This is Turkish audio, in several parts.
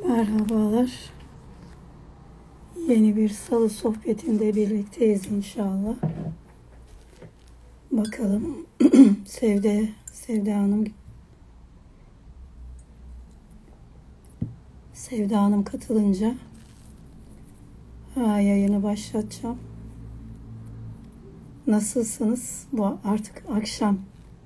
Merhabalar. Yeni bir salı sohbetinde birlikteyiz inşallah. Bakalım Sevda Hanım katılınca yayını başlatacağım. Nasılsınız? Bu artık akşam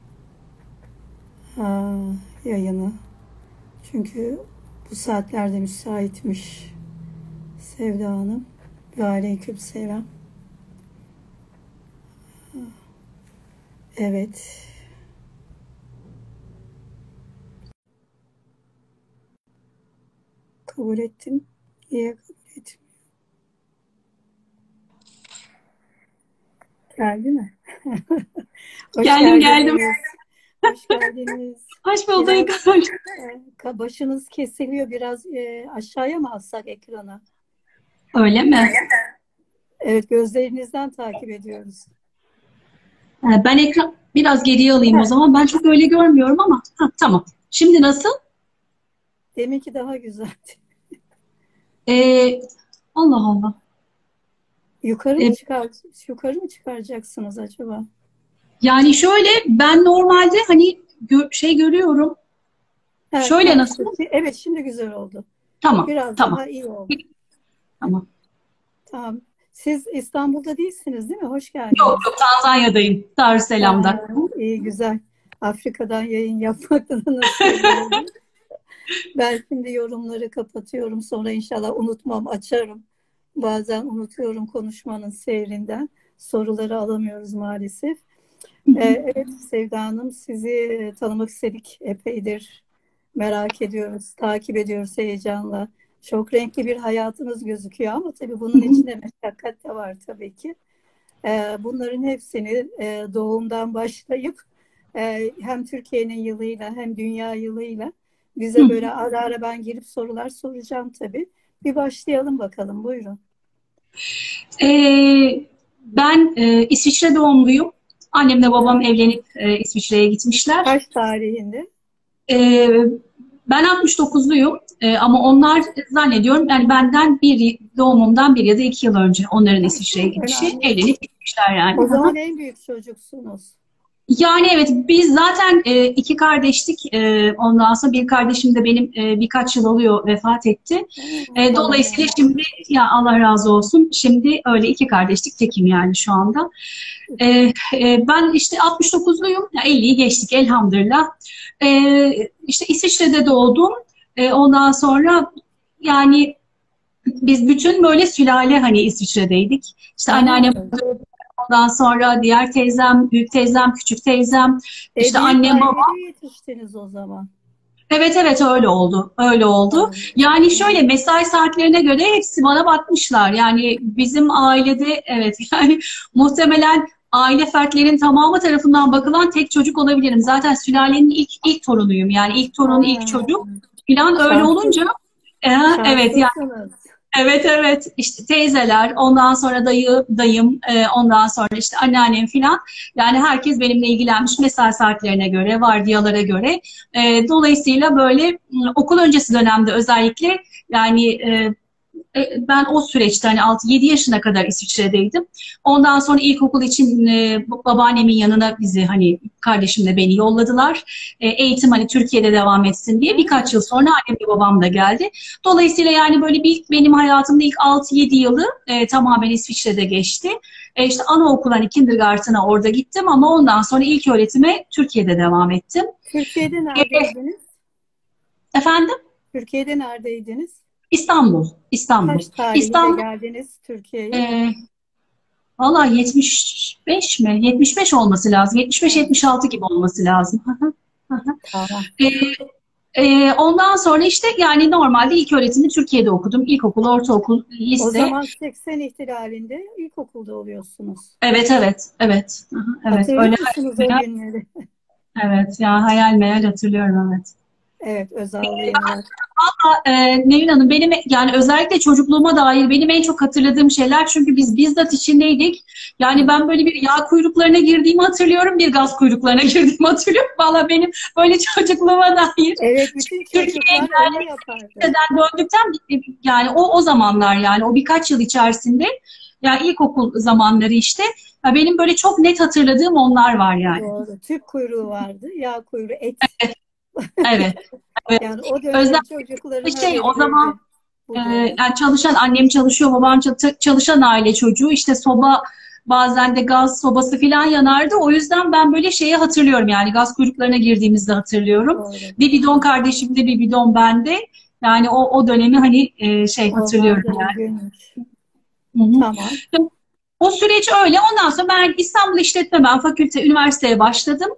yayını. Çünkü bu saatlerde müsaitmiş Sevda Hanım. Ve aleykümselam. Evet. Kabul ettim. Niye kabul ettim? Geldi mi? Hoş Geldim. Hoş geldiniz. Hoş bulduk. Başınız kesiliyor. Biraz aşağıya mı alsak ekrana? Öyle mi? Evet, gözlerinizden takip ediyoruz. Ben ekran biraz geriye alayım o zaman. Ben çok öyle görmüyorum ama. Tamam. Şimdi nasıl? Deminki daha güzeldi. Allah Allah. Yukarı mı çıkaracaksınız acaba? Yani şöyle ben normalde hani görüyorum. Evet, Şöyle nasıl? Evet, şimdi güzel oldu. Tamam. Biraz Tamam. daha iyi oldu. Tamam. Tamam. Siz İstanbul'da değilsiniz değil mi? Hoş Yok geldiniz. Tanzanya'dayım. Darüsselam'da. İyi, güzel. Afrika'dan yayın yapmakta da nasip oldu. Ben şimdi yorumları kapatıyorum. Sonra inşallah unutmam, açarım. Bazen unutuyorum konuşmanın seyrinden. Soruları alamıyoruz maalesef. Evet Sevda Hanım, sizi tanımak istedik epeydir. Merak ediyoruz, takip ediyoruz heyecanla. Çok renkli bir hayatınız gözüküyor ama tabii bunun içinde meşakkat de var tabii ki. Bunların hepsini doğumdan başlayıp hem Türkiye'nin yılıyla hem dünya yılıyla bize böyle ara ara ben girip sorular soracağım tabii. Bir başlayalım bakalım, buyurun. Ben İsviçre doğumluyum. Annemle babam evlenip İsviçre'ye gitmişler. Kaç tarihinde? Ee, Ben 69'luyum ama onlar zannediyorum yani benden doğumumdan bir ya da 2 yıl önce onların İsviçre'ye gidişi Önemli. evlenip gitmişler yani. O zaman en büyük çocuksunuz. Yani evet biz zaten iki kardeştik. Ondan sonra bir kardeşim de benim birkaç yıl oluyor vefat etti. Allah Dolayısıyla şimdi ya Allah razı olsun şimdi öyle iki kardeşlik tekim yani şu anda. Ben işte 69'luyum. 50'yi geçtik elhamdülillah. İşte İsviçre'de doğdum. Ondan sonra yani biz bütün böyle sülale hani İsviçre'deydik. İşte anneannem, ondan sonra diğer teyzem, büyük teyzem, küçük teyzem, işte Büyük annem, babam. ailede yetiştiniz o zaman. Evet öyle oldu. Öyle oldu. Yani şöyle mesai saatlerine göre hepsi bana bakmışlar. Yani bizim ailede evet yani muhtemelen aile fertlerinin tamamı tarafından bakılan tek çocuk olabilirim. Zaten sülalenin ilk torunuyum. Yani ilk torun, ilk çocuk falan öyle olunca evet yani Şanslısınız. evet işte teyzeler, ondan sonra dayım, ondan sonra işte anneannem filan. Yani herkes benimle ilgilenmiş mesai saatlerine göre, vardiyalara göre. Dolayısıyla böyle okul öncesi dönemde özellikle yani ben o süreçte hani 6-7 yaşına kadar İsviçre'deydim. Ondan sonra ilkokul için babaannemin yanına bizi hani kardeşimle beni yolladılar. Eğitim hani Türkiye'de devam etsin diye. Birkaç yıl sonra annemle babam da geldi. Dolayısıyla yani böyle benim hayatımda ilk 6-7 yılı tamamen İsviçre'de geçti. İşte anaokul hani kindergarten'a orada gittim ama ondan sonra ilk öğretime Türkiye'de devam ettim. Türkiye'de neredeydiniz? Efendim? Türkiye'de neredeydiniz? İstanbul. Kaç tarihinde İstanbul. geldiniz Türkiye'ye? E, Valla 75 mi? 75 olması lazım. 75-76 gibi olması lazım. Tamam. Ondan sonra işte yani normalde ilk öğretimi Türkiye'de okudum. İlkokul, ortaokul, O lise. zaman 80 ihtilalinde ilkokulda oluyorsunuz. Evet. Evet. Hatırlıyor Öyle musunuz o günleri? evet ya hayal meyal hatırlıyorum evet. Evet, Özal yıllar. Nevin Hanım, benim yani özellikle çocukluğuma dair benim en çok hatırladığım şeyler, çünkü biz bizzat içindeydik. Yani ben böyle bir yağ kuyruklarına girdiğimi hatırlıyorum, bir gaz kuyruklarına girdiğimi hatırlıyorum. Valla benim böyle çocukluğuma dair. Evet, bütün çocuklar öyle yapardı. Döndükten yani o zamanlar, yani o birkaç yıl içerisinde, yani ilkokul zamanları işte. Ya benim böyle çok net hatırladığım onlar var yani. Doğru. Tüp kuyruğu vardı, yağ kuyruğu, et. Evet. Evet. Yani o dönem Özellikle çocuklarına o zaman verilirdi. yani çalışan, annem çalışıyor, babam çalışan aile çocuğu, işte soba, bazen de gaz sobası falan yanardı. O yüzden ben böyle şeyi hatırlıyorum, yani gaz kuyruklarına girdiğimizde hatırlıyorum. Doğru. Bir bidon kardeşimde, bir bidon bende. Yani o dönemi hani hatırlıyorum yani. Hı hı. Tamam. O süreç öyle. Ondan sonra ben İstanbul İşletme Fakülte, üniversiteye başladım.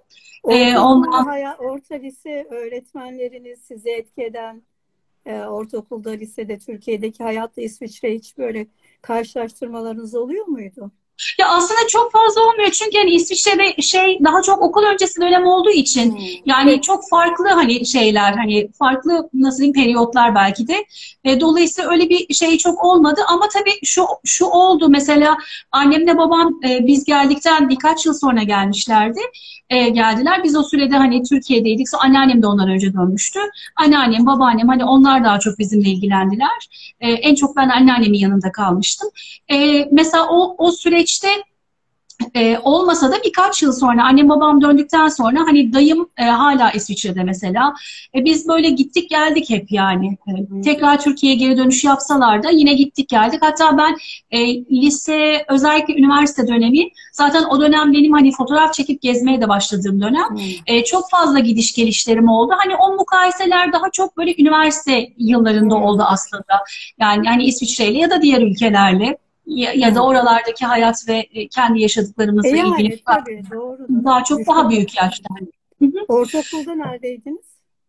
Orta lise öğretmenleriniz sizi etki eden, ortaokulda, lisede Türkiye'deki hayatla İsviçre hiç böyle karşılaştırmalarınız oluyor muydu? Ya aslında çok fazla olmuyor, çünkü hani İsviçre'de daha çok okul öncesi dönem olduğu için yani çok farklı hani şeyler, hani farklı, nasıl diyeyim, periyotlar belki de. Dolayısıyla öyle bir şey çok olmadı, ama tabii şu oldu mesela, annemle babam biz geldikten birkaç yıl sonra geldiler. Biz o sürede hani Türkiye'deydik. Sonra anneannem de ondan önce dönmüştü. Anneannem, babaannem, hani onlar daha çok bizimle ilgilendiler. En çok ben anneannemin yanında kalmıştım. Mesela o süreçte olmasa da birkaç yıl sonra, annem babam döndükten sonra, hani dayım hala İsviçre'de mesela. Biz böyle gittik geldik hep yani. Tekrar Türkiye'ye geri dönüş yapsalar da yine gittik geldik. Hatta ben lise, özellikle üniversite dönemi, zaten o dönem benim hani fotoğraf çekip gezmeye de başladığım dönem. Çok fazla gidiş gelişlerim oldu. Hani o mukayeseler daha çok böyle üniversite yıllarında oldu aslında. Yani hani İsviçre'yle ya da diğer ülkelerle. Ya da oralardaki hayat ve kendi yaşadıklarımızla ilgili tabii, doğrudur. daha çok daha büyük yaşta. Ortaokulda neredeydiniz?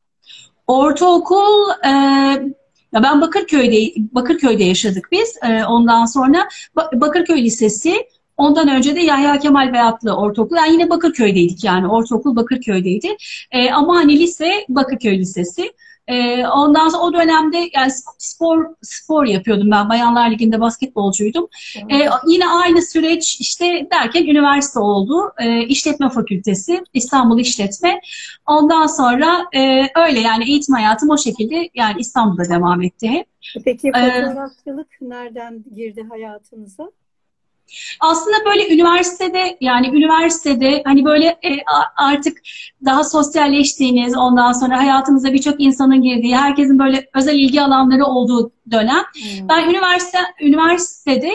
Ortaokul ya ben Bakırköy'de yaşadık biz. Ondan sonra Bakırköy Lisesi, ondan önce de Yahya Kemal Beyatlı Ortaokulu. Yani yine Bakırköy'deydik, yani ortaokul Bakırköy'deydi. Ama hani lise Bakırköy Lisesi. Ondan sonra o dönemde yani spor yapıyordum ben. Bayanlar Ligi'nde basketbolcuydum. Yine aynı süreç işte derken üniversite oldu. İşletme Fakültesi, İstanbul İşletme. Ondan sonra öyle yani eğitim hayatım o şekilde, yani İstanbul'da devam etti hep. Peki fotoğrafçılık nereden girdi hayatınıza? Aslında böyle üniversitede hani böyle artık daha sosyalleştiğiniz, ondan sonra hayatınıza birçok insanın girdiği, herkesin böyle özel ilgi alanları olduğu dönem. Ben üniversitede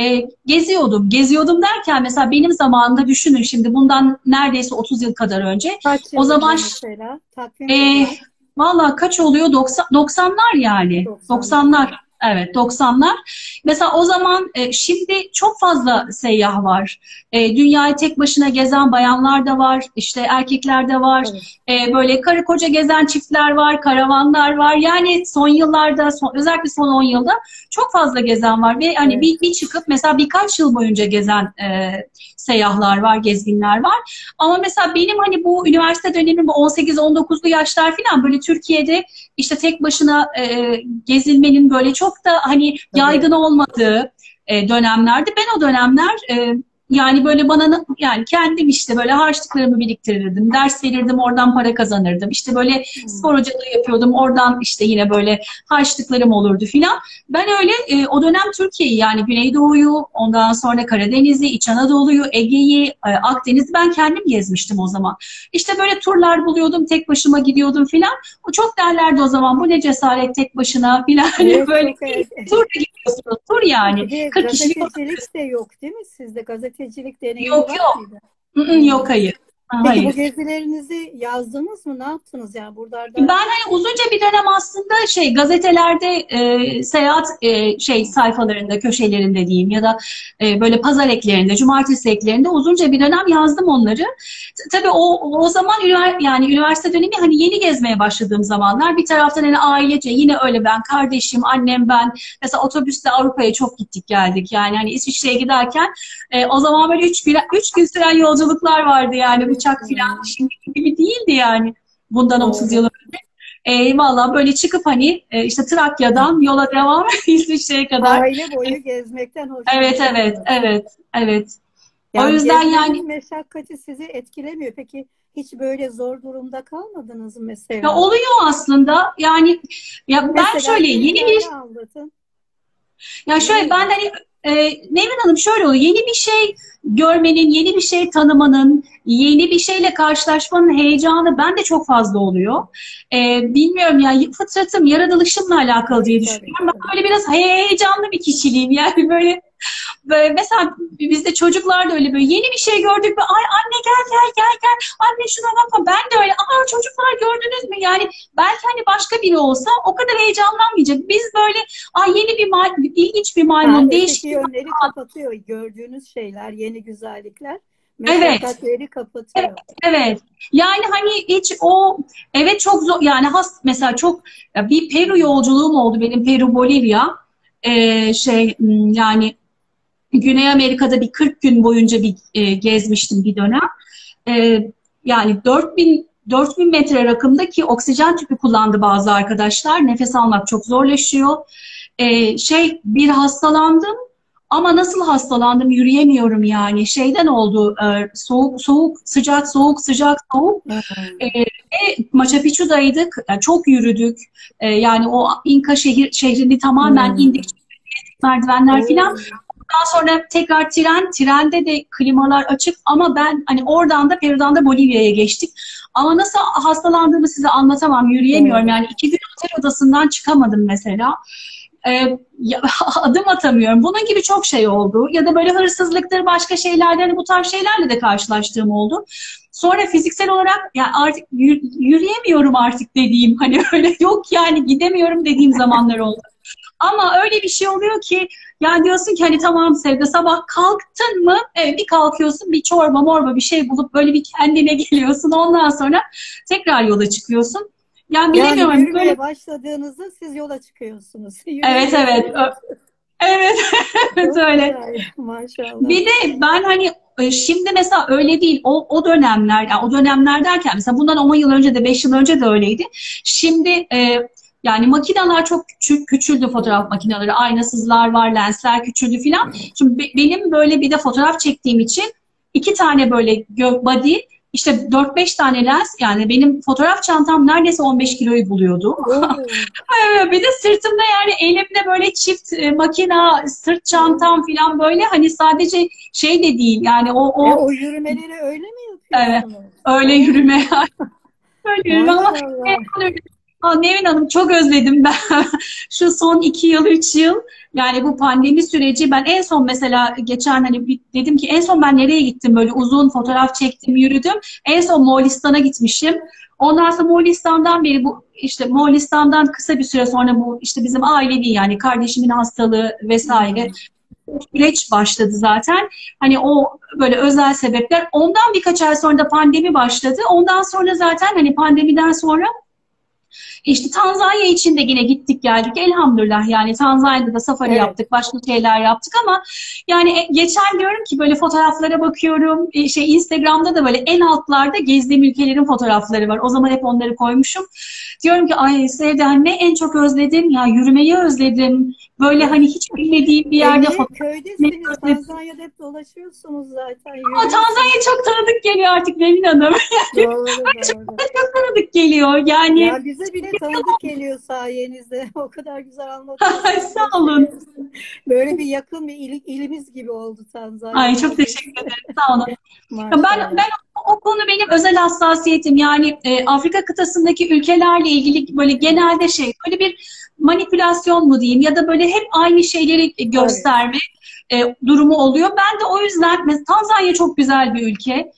geziyordum derken, mesela benim zamanımda, düşünün şimdi, bundan neredeyse 30 yıl kadar önce. Kaç O zaman mesela? Takvim valla kaç oluyor? 90'lar yani. 90'lar. Evet, 90'lar. Mesela o zaman, şimdi çok fazla seyyah var. Dünyayı tek başına gezen bayanlar da var, işte erkekler de var. Evet. Böyle karı koca gezen çiftler var, karavanlar var. Yani son yıllarda, özellikle son 10 yılda çok fazla gezen var. Ve hani bir çıkıp mesela birkaç yıl boyunca gezen seyyahlar var, gezginler var. Ama mesela benim hani bu üniversite dönemim, bu 18-19'lu yaşlar falan, böyle Türkiye'de işte tek başına gezilmenin böyle çok da hani yaygın olmadığı dönemlerde, ben o dönemler yani böyle bana, yani kendim işte böyle harçlıklarımı biriktirirdim, ders verirdim, oradan para kazanırdım. İşte böyle spor hocalığı yapıyordum, oradan işte yine böyle harçlıklarım olurdu filan. Ben öyle o dönem Türkiye'yi, yani Güneydoğu'yu, ondan sonra Karadeniz'i, İç Anadolu'yu, Ege'yi, Akdeniz'i ben kendim gezmiştim o zaman. İşte böyle turlar buluyordum, tek başıma gidiyordum filan. O çok derlerdi o zaman, bu ne cesaret tek başına filan. Evet, böyle tur gidiyorsunuz, tur yani. 40 kişilik gazetecilik de yok değil mi sizde? Gazetecilik deneyimi yok. var mıydı? Yok, hayır. Peki hayır. bu gezilerinizi yazdınız mı? Ne yaptınız yani buralarda? Ben hani uzunca bir dönem aslında gazetelerde seyahat sayfalarında, köşelerinde diyeyim, ya da böyle pazar eklerinde, cumartesi eklerinde uzunca bir dönem yazdım onları. Tabii o zaman yani üniversite dönemi, hani yeni gezmeye başladığım zamanlar, bir taraftan hani ailece yine öyle, ben, kardeşim, annem, ben mesela otobüsle Avrupa'ya çok gittik geldik. Yani hani İsviçre'ye giderken o zaman böyle 3 gün süren yolculuklar vardı yani, uçak falan şimdi gibi değildi yani. Bundan 30 yıl önce. Valla böyle çıkıp hani işte Trakya'dan yola devam İsviçre'ye kadar. Aile boyu gezmekten Evet, evet, hoşlanıyorsunuz. evet, evet. O Yani yüzden yani gezmenin meşakkati sizi etkilemiyor. Peki hiç böyle zor durumda kalmadınız mı ya mesela? oluyor aslında yani ya ben Mesela şöyle yeni bir filmlerde anlatın. ya şöyle ben Neydi? hani Nevin Hanım şöyle oluyor. Yeni bir şey görmenin, yeni bir şey tanımanın, yeni bir şeyle karşılaşmanın heyecanı bende çok fazla oluyor. Bilmiyorum ya fıtratım, yaratılışımla alakalı Tabii diye tabii düşünüyorum. Ben tabii. böyle biraz heyecanlı bir kişiliğim. Yani böyle mesela bizde çocuklar da öyle böyle yeni bir şey gördük mü ay anne gel gel gel gel anne şuna bak ben de öyle aa çocuklar gördünüz mü yani belki hani başka biri olsa o kadar heyecanlanmayacak biz böyle ay yeni bir ilginç bir Ha, maymun öteki değişik bir yönleri kapatıyor. Gördüğünüz şeyler, yeni güzellikler, evet. meşakkatleri Evet, kapatıyor. evet. Yani hani hiç o evet çok zor yani mesela çok ya bir Peru yolculuğum oldu benim Peru Bolivya yani Güney Amerika'da bir 40 gün boyunca bir gezmiştim bir dönem. E, Yani 4000 metre rakımdaki oksijen tüpü kullandı bazı arkadaşlar. Nefes almak çok zorlaşıyor. Bir hastalandım ama nasıl hastalandım yürüyemiyorum yani. Şeyden oldu soğuk soğuk sıcak soğuk sıcak soğuk. Hmm. Machu Picchu'daydık. Yani çok yürüdük. Yani o İnka şehrini tamamen Hmm. indik merdivenler filan. Oo. Daha sonra tekrar trende de klimalar açık ama ben hani oradan da Peru'dan da Bolivya'ya geçtik. Ama nasıl hastalandığımı size anlatamam, yürüyemiyorum. Evet. Yani 2 gün otel odasından çıkamadım mesela. Adım atamıyorum. Bunun gibi çok şey oldu. Ya da böyle hırsızlıktır, başka şeylerden hani bu tarz şeylerle de karşılaştığım oldu. Sonra fiziksel olarak yani artık yürüyemiyorum artık dediğim hani öyle yok yani gidemiyorum dediğim zamanlar oldu. Ama öyle bir şey oluyor ki yani diyorsun ki hani tamam Sevde sabah kalktın mı? Evet bir kalkıyorsun bir çorba morba bir şey bulup böyle bir kendine geliyorsun. Ondan sonra tekrar yola çıkıyorsun. Yani Yani bilemiyorum böyle yürümeye başladığınızda siz yola çıkıyorsunuz. evet evet Yürüyemiyorsunuz. evet evet Çok öyle. güzel. Maşallah. Bir de ben hani şimdi mesela öyle değil. O dönemler, yani o dönemler derken mesela bundan 10 yıl önce de 5 yıl önce de öyleydi. Şimdi yani makineler çok küçüldü fotoğraf makineleri. Aynasızlar var, lensler küçüldü filan. Şimdi benim böyle bir de fotoğraf çektiğim için 2 tane böyle body işte 4-5 tane lens yani benim fotoğraf çantam neredeyse 15 kiloyu buluyordu. Oo. Bir de sırtımda yani elimde böyle çift makina, sırt Oo. çantam falan böyle hani sadece şey de değil yani O yürümeleri öyle mi e, yapıyorsunuz? öyle Oo. yürüme öyle yürüme ama Maşallah. Nevin Hanım çok özledim ben şu son 2 yıl 3 yıl yani bu pandemi süreci ben en son mesela geçen hani dedim ki en son ben nereye gittim böyle uzun fotoğraf çektim yürüdüm en son Moğolistan'a gitmişim. Ondan sonra Moğolistan'dan beri bu işte Moğolistan'dan kısa bir süre sonra bu işte bizim ailevi yani kardeşimin hastalığı vesaire Hmm. süreç başladı zaten. Hani o böyle özel sebepler. Ondan birkaç ay sonra da pandemi başladı. Ondan sonra zaten hani pandemiden sonra işte Tanzanya için de yine gittik geldik elhamdülillah yani Tanzanya'da da safari Evet. yaptık başka şeyler yaptık ama yani geçen diyorum ki böyle fotoğraflara bakıyorum Instagram'da da böyle en altlarda gezdiğim ülkelerin fotoğrafları var o zaman hep onları koymuşum diyorum ki ay Sevda ne en çok özledim ya yürümeyi özledim böyle hani hiç bilmediğim bir yerde Niye fotoğraf çekmeyi köydesiniz? özledim. Tanzanya'da hep dolaşıyorsunuz zaten. Ama Yürüyorsunuz. Tanzanya çok tanıdık geliyor artık Nevin Hanım. Yani Doğru çok, doğru. çok tanıdık geliyor. Yani Ya bize bile tanıdık geliyor sayenizde. O kadar güzel anlatıyorsunuz sağ her şeyi. olun. Böyle bir yakın bir ilimiz gibi oldu Tanzanya Ay çok bizim teşekkür için. ederim. Sağ olun. Ya Maşallah. ben o konu benim özel hassasiyetim. Yani Afrika kıtasındaki ülkelerle ilgili böyle genelde böyle bir manipülasyon mu diyeyim ya da böyle hep aynı şeyleri Tabii. gösterme durumu oluyor. Ben de o yüzden mesela Tanzanya çok güzel bir ülke.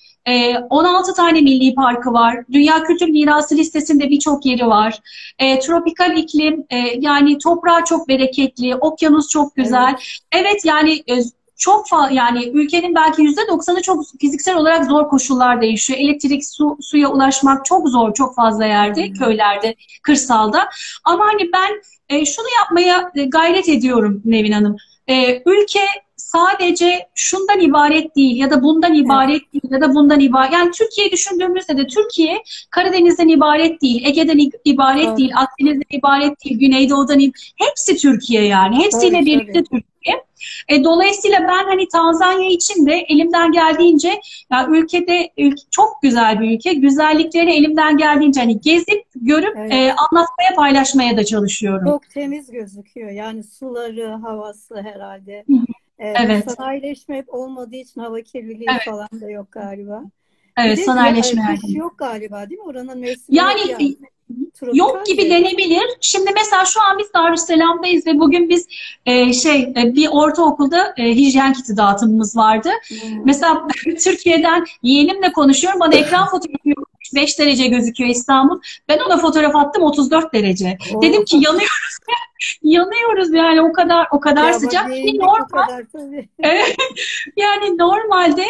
16 tane milli parkı var. Dünya Kültür Mirası listesinde birçok yeri var. Tropikal iklim, yani toprağı çok bereketli, okyanus çok güzel. Evet. Evet yani çok fazla yani ülkenin belki %90'ı çok fiziksel olarak zor koşullarda yaşıyor. Elektrik, suya ulaşmak çok zor çok fazla yerde, Hmm. köylerde, kırsalda. Ama hani ben şunu yapmaya gayret ediyorum Nevin Hanım. Ülke sadece şundan ibaret değil ya da bundan Evet, ibaret değil ya da bundan ibaret. Yani Türkiye'yi düşündüğümüzde de Türkiye Karadeniz'den ibaret değil, Ege'den ibaret değil, doğru. Akdeniz'den ibaret değil, Güneydoğu'dan hepsi Türkiye yani. Tabii Hepsiyle birlikte tabii. Türkiye. Dolayısıyla ben hani Tanzanya için de elimden geldiğince ya çok güzel bir ülke. Güzelliklerini elimden geldiğince hani gezip görüp Evet. anlatmaya paylaşmaya da çalışıyorum. Çok temiz gözüküyor. Yani suları, havası herhalde. Hı hı. Bu Evet, sanayileşme hep olmadığı için hava kirliliği evet, falan da yok galiba. Bir evet de sanayileşme her kış zaman. yok galiba değil mi? Oranın mevsimi hep Yani yaz. yok Tropikal gibi de. denebilir. Şimdi mesela şu an biz Darüsselam'dayız ve bugün biz bir ortaokulda hijyen kiti dağıtımımız vardı. Hmm. Mesela Türkiye'den yeğenimle konuşuyorum. Bana ekran fotoğrafı yok. 5 derece gözüküyor İstanbul. Ben ona fotoğraf attım 34 derece. Dedim ki Oh. yanıyoruz yani o kadar Ya bak sıcak. Ki değindik bu kadar tabii. Evet, yani normalde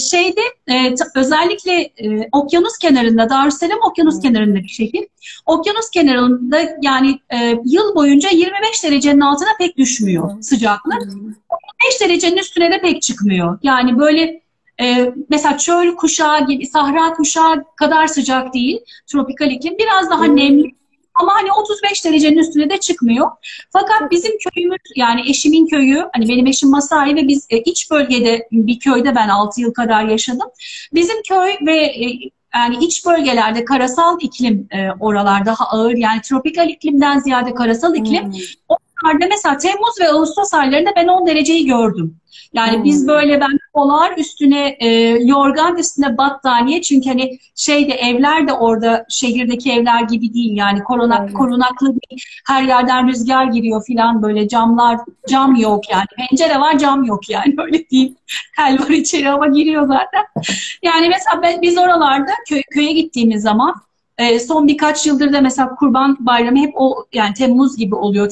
özellikle okyanus kenarında, Darüsselam okyanus Hmm. kenarında bir şehir. Okyanus kenarında yani yıl boyunca 25 derecenin altına pek düşmüyor Hmm. sıcaklık. Hmm. 5 derecenin üstüne de pek çıkmıyor. Yani böyle mesela çöl kuşağı gibi, sahra kuşağı kadar sıcak değil. Tropikal iklim biraz daha nemli. Hmm. Ama hani 35 derecenin üstüne de çıkmıyor. Fakat Çok bizim köyümüz yani eşimin köyü, hani benim eşim Masai ve biz iç bölgede bir köyde ben 6 yıl kadar yaşadım. Bizim köy ve yani iç bölgelerde karasal iklim oralar daha ağır. Yani tropikal iklimden ziyade karasal iklim. hmm. Oralarda mesela Temmuz ve Ağustos aylarında ben 10 dereceyi gördüm. Yani biz Hmm. böyle ben polar üstüne yorgan üstüne battaniye çünkü hani evler de orada şehirdeki evler gibi değil yani Tabii. korunaklı değil. Her yerden rüzgar giriyor filan böyle cam yok yani pencere var cam yok yani öyle diyeyim. Tel var içeri ama giriyor zaten. Yani mesela biz oralarda köye gittiğimiz zaman son birkaç yıldır da mesela Kurban Bayramı hep o yani Temmuz gibi oluyor.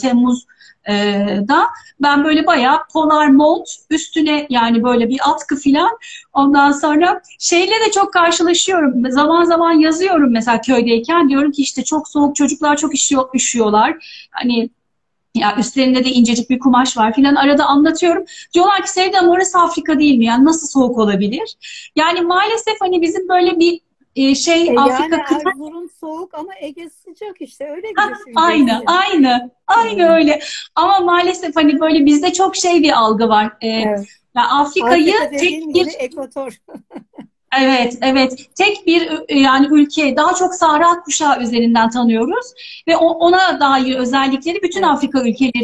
Da ben böyle bayağı polar mont üstüne yani böyle bir atkı filan ondan sonra şeyle de çok karşılaşıyorum. Zaman zaman yazıyorum mesela köydeyken diyorum ki işte çok soğuk çocuklar çok üşüyorlar. Hani ya üstlerinde de incecik bir kumaş var filan arada anlatıyorum. Diyorlar ki Sevda orası Afrika değil mi? Yani nasıl soğuk olabilir? Yani maalesef hani bizim böyle bir Yani Afrika kıta. Erzurum soğuk ama Ege sıcak işte öyle Hah, aynı, düşüneceksin. aynı, aynı Hmm. öyle. Ama maalesef hani böyle bizde çok bir algı var. Evet. Ya Afrika'yı Afrika tek dediğin yeni bir, ekvator. evet, evet, tek bir yani ülke, daha çok Sahra kuşağı üzerinden tanıyoruz ve ona dair özellikleri bütün Evet. Afrika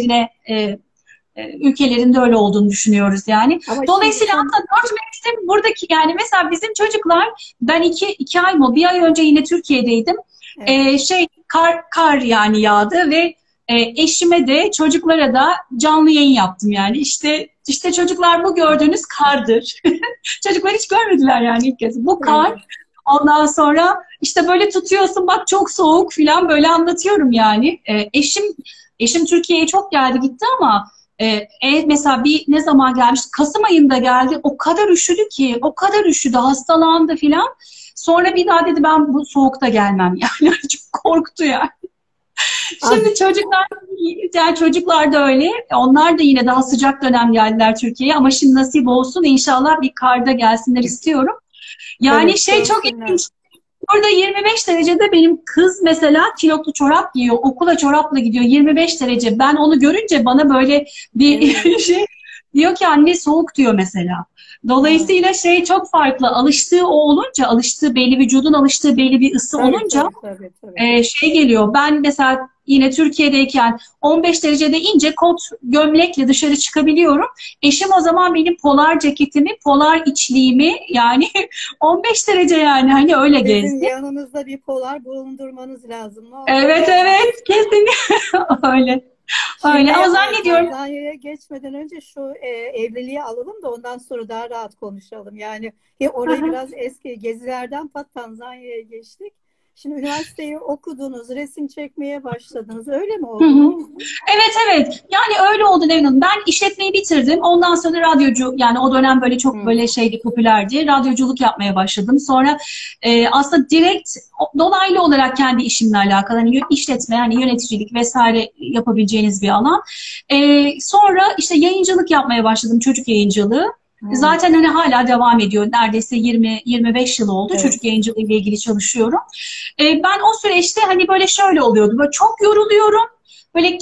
ülkelerinde öyle olduğunu düşünüyoruz yani. Ama şimdi Dolayısıyla aslında dört mevsim buradaki yani mesela bizim çocuklar ben iki ay mı bir ay önce yine Türkiye'deydim. evet. Kar yani yağdı ve eşime de çocuklara da canlı yayın yaptım yani. İşte çocuklar bu gördüğünüz kardır. Çocuklar hiç görmediler yani ilk kez. Bu kar. Evet. Ondan sonra işte böyle tutuyorsun bak çok soğuk falan böyle anlatıyorum yani. Eşim Türkiye'ye çok geldi gitti ama mesela ne zaman gelmiş? Kasım ayında geldi. O kadar üşüdü ki, o kadar üşüdü, hastalandı filan. Sonra bir daha dedi ben bu soğukta gelmem yani. Çok korktu yani. Ah, Şimdi çocuklar da öyle. Onlar da yine daha sıcak dönem geldiler Türkiye'ye ama şimdi nasip olsun inşallah bir karda gelsinler istiyorum. Yani evet çok görsünler. ilginç. Burada 25 derecede benim kız mesela kilotlu çorap giyiyor. Okula çorapla gidiyor 25 derece. Ben onu görünce bana böyle bir Evet. diyor ki anne soğuk diyor mesela. Ha. Dolayısıyla çok farklı. Alıştığı belli vücudun alıştığı belli bir ısı Tabii olunca tabii tabii tabii. geliyor. Ben mesela yine Türkiye'deyken 15 derecede ince kot gömlekle dışarı çıkabiliyorum. Eşim o zaman benim polar ceketimi, polar içliğimi yani 15 derece yani hani öyle Sizin gezdi. yanınızda bir polar bulundurmanız lazım. Ne olur ne Evet olmaz. evet kesinlikle öyle. Şimdi Ama zannediyorum Tanzanya'ya geçmeden önce şu evliliği alalım da ondan sonra daha rahat konuşalım. Yani orayı biraz eski gezilerden Tanzanya'ya geçtik. Şimdi üniversiteyi okudunuz, resim çekmeye başladınız. Öyle mi Hı hı. oldu? Evet, evet. Yani öyle oldu Nevin Hanım. Ben işletmeyi bitirdim. Ondan sonra radyocu, yani o dönem böyle çok böyle şeydi, popülerdi. Radyoculuk yapmaya başladım. Sonra aslında direkt dolaylı olarak kendi işimle alakalı. Hani işletme, yani yöneticilik vesaire yapabileceğiniz bir alan. Sonra işte yayıncılık yapmaya başladım. Çocuk yayıncılığı. Zaten hani hala devam ediyor. Neredeyse 20-25 yıl oldu. Evet. Çocuk yayıncılığı ile ilgili çalışıyorum. Ben o süreçte hani böyle şöyle oluyordu. Böyle çok yoruluyorum. Böyle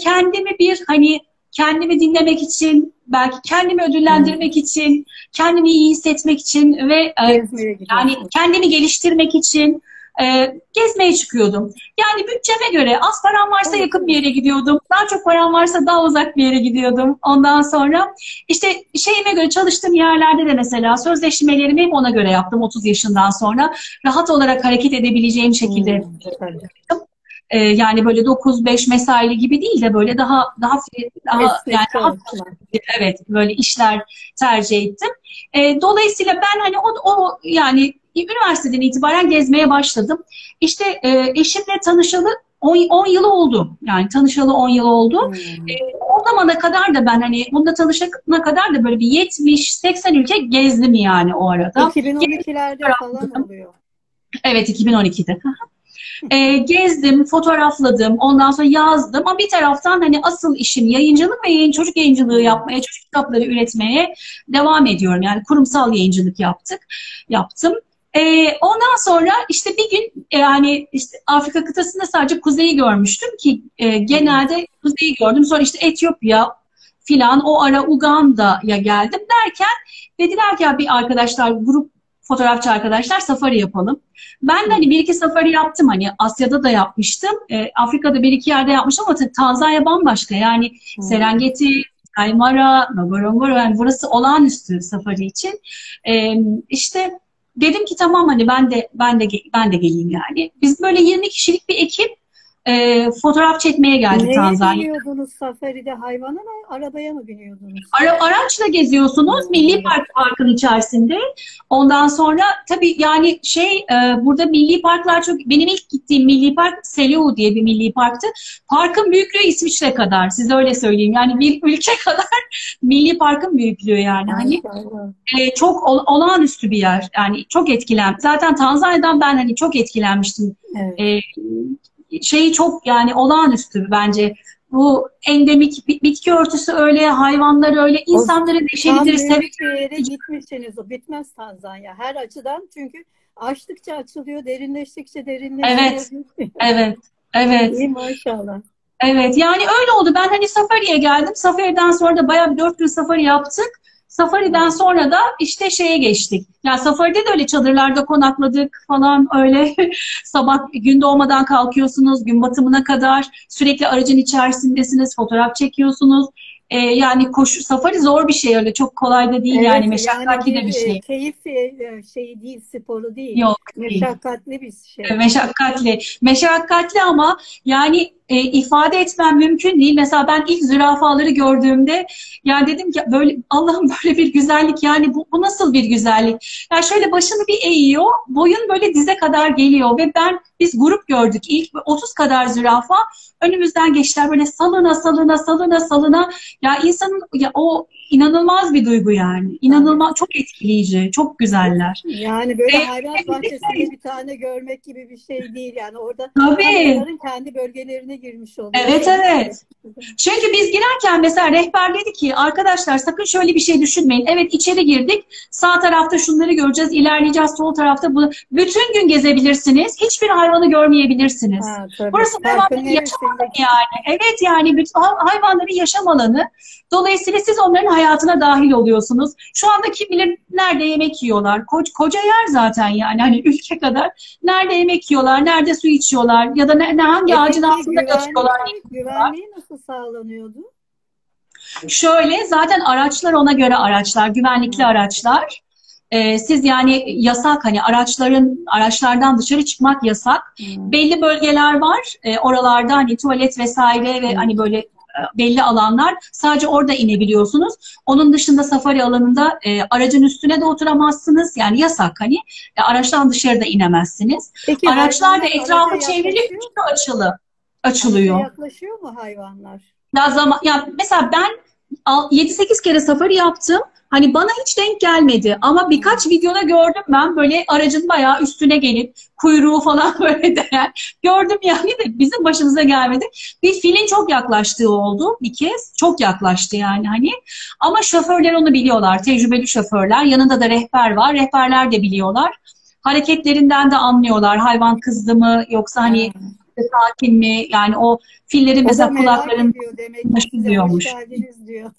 kendimi dinlemek için, belki kendimi ödüllendirmek için, kendimi iyi hissetmek için ve Gezmeye yani gidiyorsunuz. kendimi geliştirmek için gezmeye çıkıyordum. Yani bütçeme göre az param varsa Evet, yakın bir evet. yere gidiyordum. Daha çok param varsa daha uzak bir yere gidiyordum. Ondan sonra işte şeyime göre çalıştığım yerlerde de mesela sözleşmelerimi hep ona göre yaptım 30 yaşından sonra. Rahat olarak hareket edebileceğim şekilde Tabii. yani böyle 9-5 mesaili gibi değil de böyle daha yani Esnek rahat, çalışma. evet, böyle işler tercih ettim. Dolayısıyla ben hani o yani üniversiteden itibaren gezmeye başladım. İşte eşimle tanışalı 10 yıl oldu. Yani tanışalı 10 yıl oldu. O zamana kadar da ben hani bunda tanışana kadar da böyle bir 70-80 ülke gezdim yani o arada. 2012'lerde falan oluyor. Evet, 2012'de. Gezdim, fotoğrafladım, ondan sonra yazdım ama bir taraftan hani asıl işim yayıncılık ve çocuk yayıncılığı yapmaya, çocuk kitapları üretmeye devam ediyorum. Yani kurumsal yayıncılık yaptım. Ondan sonra işte bir gün yani işte Afrika kıtasında sadece kuzeyi görmüştüm ki genelde kuzeyi gördüm. Sonra işte Etiyopya filan, o ara Uganda'ya geldim derken dediler ki ya bir arkadaşlar, grup fotoğrafçı arkadaşlar, safari yapalım. Ben de hani bir iki safari yaptım, hani Asya'da da yapmıştım. Afrika'da bir iki yerde yapmıştım ama Tanzanya bambaşka. Yani Serengeti, Kaymara, Ngorongoro, yani burası olağanüstü safari için. İşte dedim ki tamam, hani ben de geleyim yani. Biz böyle 20 kişilik bir ekip fotoğraf çekmeye geldik Neye Tanzanya'ya. biniyordunuz safaride? Hayvana mı, arabaya mı biniyordunuz? Araçla geziyorsunuz Milli Park'ın içerisinde. Ondan sonra tabii yani burada milli parklar çok. Benim ilk gittiğim milli park Selous diye bir milli parktı. Parkın büyüklüğü İsviçre kadar. Size öyle söyleyeyim. Yani bir ülke kadar milli parkın büyüklüğü yani. Hani çok olağanüstü bir yer. Yani çok zaten Tanzanya'dan ben hani çok etkilenmiştim. Evet. Çok yani olağanüstü bence. Bu endemik bitki örtüsü öyle, hayvanlar öyle, insanları Tam neşelidir, büyük bir yere sever. gitmişsiniz. O bitmez Tanzanya. Her açıdan, çünkü açtıkça açılıyor, derinleştikçe derinleşiyor. Evet, evet, evet. İyi, maşallah. Evet, yani öyle oldu. Ben hani safariye geldim. Safariden sonra da bayağı bir 4 gün safari yaptık. Safariden sonra da işte şeye geçtik. Yani safaride de öyle çadırlarda konakladık falan öyle. Sabah gün doğmadan kalkıyorsunuz, gün batımına kadar sürekli aracın içerisindesiniz, fotoğraf çekiyorsunuz. Yani safari zor bir şey, öyle çok kolay da değil yani, Evet, yani meşakkatli de bir bir şey. keyif şeyi değil, sporu değil. Yok değil. Meşakkatli bir şey. Meşakkatli ama yani ifade etmem mümkün değil. Mesela ben ilk zürafaları gördüğümde yani dedim ki böyle Allah'ım, böyle bir güzellik, yani bu nasıl bir güzellik? Yani şöyle başını bir eğiyor, boyun böyle dize kadar geliyor ve biz grup gördük. İlk 30 kadar zürafa önümüzden geçtiler, böyle salına salına salına salına. Ya insanın o inanılmaz bir duygu yani. İnanılmaz, çok etkileyici, çok güzeller. Yani böyle hayvanat bahçesinde bir tane görmek gibi bir şey değil. Yani orada tam Tabii. onların kendi bölgelerine girmiş Evet, oluyorsunuz. evet. Çünkü biz girerken mesela rehber dedi ki arkadaşlar sakın şöyle bir şey düşünmeyin. Evet, içeri girdik. Sağ tarafta şunları göreceğiz, ilerleyeceğiz. Sol tarafta bu. Bütün gün gezebilirsiniz. Hiçbir hayvanı görmeyebilirsiniz. Tabii. Burası Parkın hayvanların yaşam neresinde? alanı yani. Evet, yani bütün hayvanların yaşam alanı. Dolayısıyla siz onların hayatına dahil oluyorsunuz. Şu anda kim bilir nerede yemek yiyorlar. Koca yer zaten yani. Hani ülke kadar. Nerede yemek yiyorlar, nerede su içiyorlar ya da hangi ağacın Peki altında yatıyorlar. güvenliği nasıl sağlanıyordu? Şöyle, zaten araçlar ona göre araçlar, güvenlikli araçlar. Siz yani yasak, hani araçlardan dışarı çıkmak yasak. Belli bölgeler var. Oralarda hani tuvalet vesaire ve hani böyle belli alanlar. Sadece orada inebiliyorsunuz. Onun dışında safari alanında aracın üstüne de oturamazsınız. Yani yasak hani. Araçtan dışarıda inemezsiniz. Peki Araçlar da hayvanlar araca etrafa çevrilip yaklaşıyor mu? Araca açılıyor. yaklaşıyor mu hayvanlar? Ya mesela ben 7-8 kere safari yaptım. Hani bana hiç denk gelmedi ama birkaç videoda gördüm ben böyle aracın bayağı üstüne gelip kuyruğu falan böyle değen gördüm yani de bizim başımıza gelmedi. Bir filin çok yaklaştığı oldu bir kez. Çok yaklaştı yani hani. Ama şoförler onu biliyorlar. Tecrübeli şoförler. Yanında da rehber var. Rehberler de biliyorlar. Hareketlerinden de anlıyorlar. Hayvan kızdı mı yoksa hani sakin mi? Yani o fillerin O da mesela merak kulaklarının ediyor demek ki size hoş diyormuş. geldiniz diyor.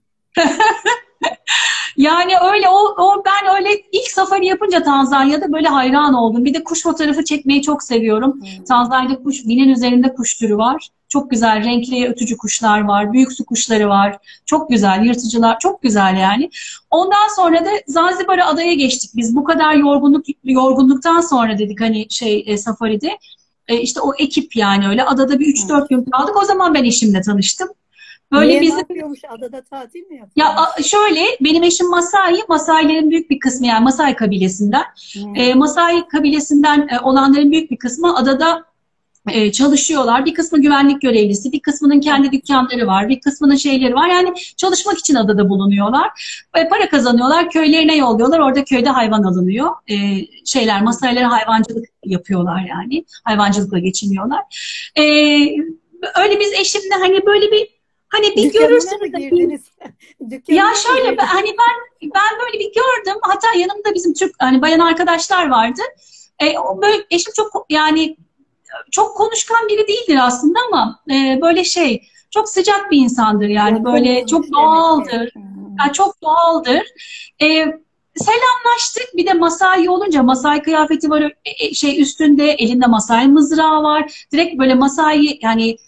Yani öyle ben öyle ilk safari yapınca Tanzanya'da böyle hayran oldum. Bir de kuş fotoğrafı çekmeyi çok seviyorum. Tanzanya'da binin üzerinde kuş türü var. Çok güzel renkli ötücü kuşlar var. Büyük su kuşları var. Çok güzel yırtıcılar. Çok güzel yani. Ondan sonra da Zanzibar'a adaya geçtik. Biz bu kadar yorgunluktan sonra dedik hani safaride. İşte o ekip yani öyle. Adada bir 3-4 gün kaldık. O zaman ben eşimle tanıştım. Böyle Niye, ne bizim yapıyormuş? Adada tatil mi ya yapıyormuş? şöyle benim eşim Masai, Masailerin büyük bir kısmı yani Masai kabilesinden. Masai kabilesinden olanların büyük bir kısmı adada çalışıyorlar. Bir kısmı güvenlik görevlisi, bir kısmının kendi dükkanları var, bir kısmının şeyleri var. Yani çalışmak için adada bulunuyorlar. Para kazanıyorlar, köylerine yolluyorlar. Orada köyde hayvan alınıyor. Masailer hayvancılık yapıyorlar yani. Hayvancılıkla geçiniyorlar. E, Öyle biz eşimle hani böyle bir Dükkanına mı görürsünüz. girdiniz? Ya Dükkanına mı şöyle girdiniz? hani ben böyle bir gördüm. Hatta yanımda bizim Türk hani bayan arkadaşlar vardı. Böyle eşim çok yani çok konuşkan biri değildir aslında ama böyle çok sıcak bir insandır yani böyle Yakındınız çok demek ki. doğaldır. Yani çok doğaldır. E, Selamlaştık. Bir de Masai olunca Masai kıyafeti var üstünde elinde Masai mızrağı var. Direkt böyle Masai yani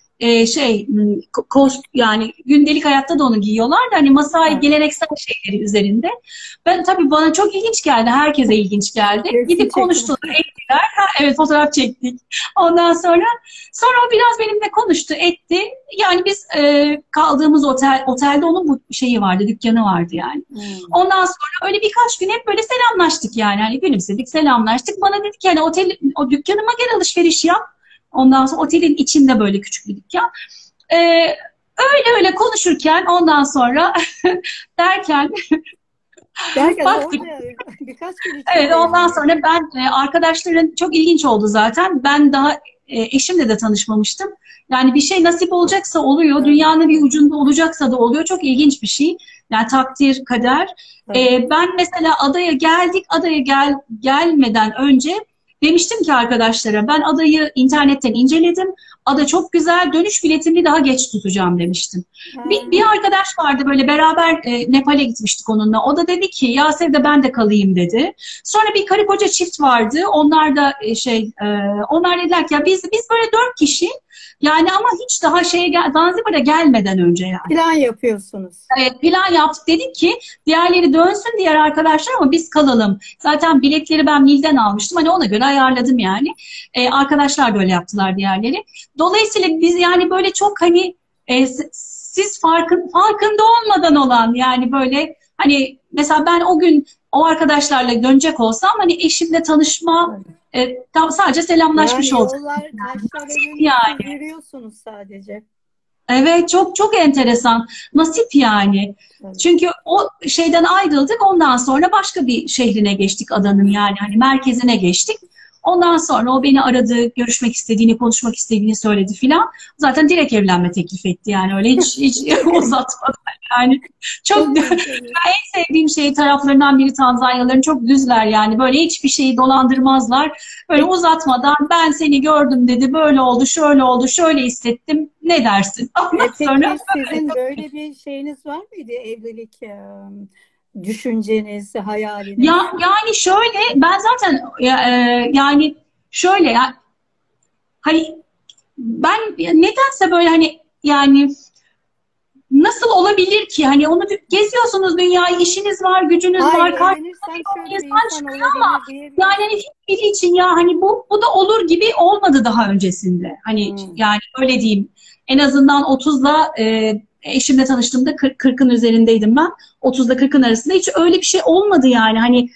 yani gündelik hayatta da onu giyiyorlar da hani Masai geleneksel şeyleri üzerinde. Ben tabii bana çok ilginç geldi. Herkese ilginç geldi. Resim Gidip çekimi. konuştular, ettiler. Ha, evet fotoğraf çektik. Ondan sonra o biraz benimle konuştu, etti. Yani biz kaldığımız otelde onun bu şeyi vardı, dükkanı vardı yani. Ondan sonra öyle birkaç gün hep böyle selamlaştık yani. Hani gülümsedik, selamlaştık. Bana dedi ki hani o dükkanıma gel alışveriş yap. Ondan sonra otelin içinde böyle küçük bir dükkan. Öyle konuşurken ondan sonra derken baktık. Orada birkaç gün Evet içinde ondan yani. sonra ben arkadaşların çok ilginç oldu zaten. Ben daha eşimle de tanışmamıştım. Yani bir şey nasip olacaksa oluyor. Dünyanın bir ucunda olacaksa da oluyor. Çok ilginç bir şey. Yani takdir, kader. Ben mesela adaya geldik. Gelmeden önce demiştim ki arkadaşlara ben adayı internetten inceledim. Ada çok güzel. Dönüş biletimi daha geç tutacağım demiştim. Bir arkadaş vardı böyle beraber Nepal'e gitmiştik onunla. O da dedi ki Yasev ben de kalayım dedi. Sonra bir karı koca çift vardı. Onlar da onlar dediler ki ya biz böyle 4 kişi yani ama hiç daha Zanzibar'a gelmeden önce yani. Plan yapıyorsunuz. Evet, plan yaptık. Dedik ki diğerleri dönsün diğer arkadaşlar ama biz kalalım. Zaten biletleri ben Nil'den almıştım. Hani ona göre ayarladım yani. Arkadaşlar böyle yaptılar diğerleri. Dolayısıyla biz yani böyle çok hani siz farkında olmadan olan yani böyle hani mesela ben o gün o arkadaşlarla dönecek olsam hani eşimle tanışma sadece selamlaşmış Yani olacak. yollar, taşlar önünde Yani. yürüyorsunuz sadece. Evet çok enteresan. Nasip yani. Evet. Çünkü o şeyden ayrıldık ondan sonra başka bir şehrine geçtik adanın yani hani merkezine geçtik. Ondan sonra o beni aradı, görüşmek istediğini, konuşmak istediğini söyledi filan. Zaten direkt evlenme teklif etti yani öyle hiç uzatmadan yani. Çok ben en sevdiğim taraflarından biri Tanzanyalıların çok düzler yani böyle hiçbir şeyi dolandırmazlar. Böyle uzatmadan ben seni gördüm dedi, böyle oldu, şöyle oldu, şöyle hissettim. Ne dersin? Ondan sonra Peki sizin böyle bir şeyiniz var mıydı evlilik düşünceniz, hayaliniz? yani şöyle ben zaten yani şöyle hani ben nedense böyle hani yani nasıl olabilir ki? Hani onu geziyorsunuz dünyayı, işiniz var, gücünüz var, Evlenirsen şöyle bir insan çıkıyor ama olabilir diye. yani hani hiçbiri için ya hani bu da olur gibi olmadı daha öncesinde. Hani yani öyle diyeyim. En azından 30'la eşimle tanıştığımda 40'ın üzerindeydim ben. 30'da 40'ın arasında hiç öyle bir şey olmadı yani. Hani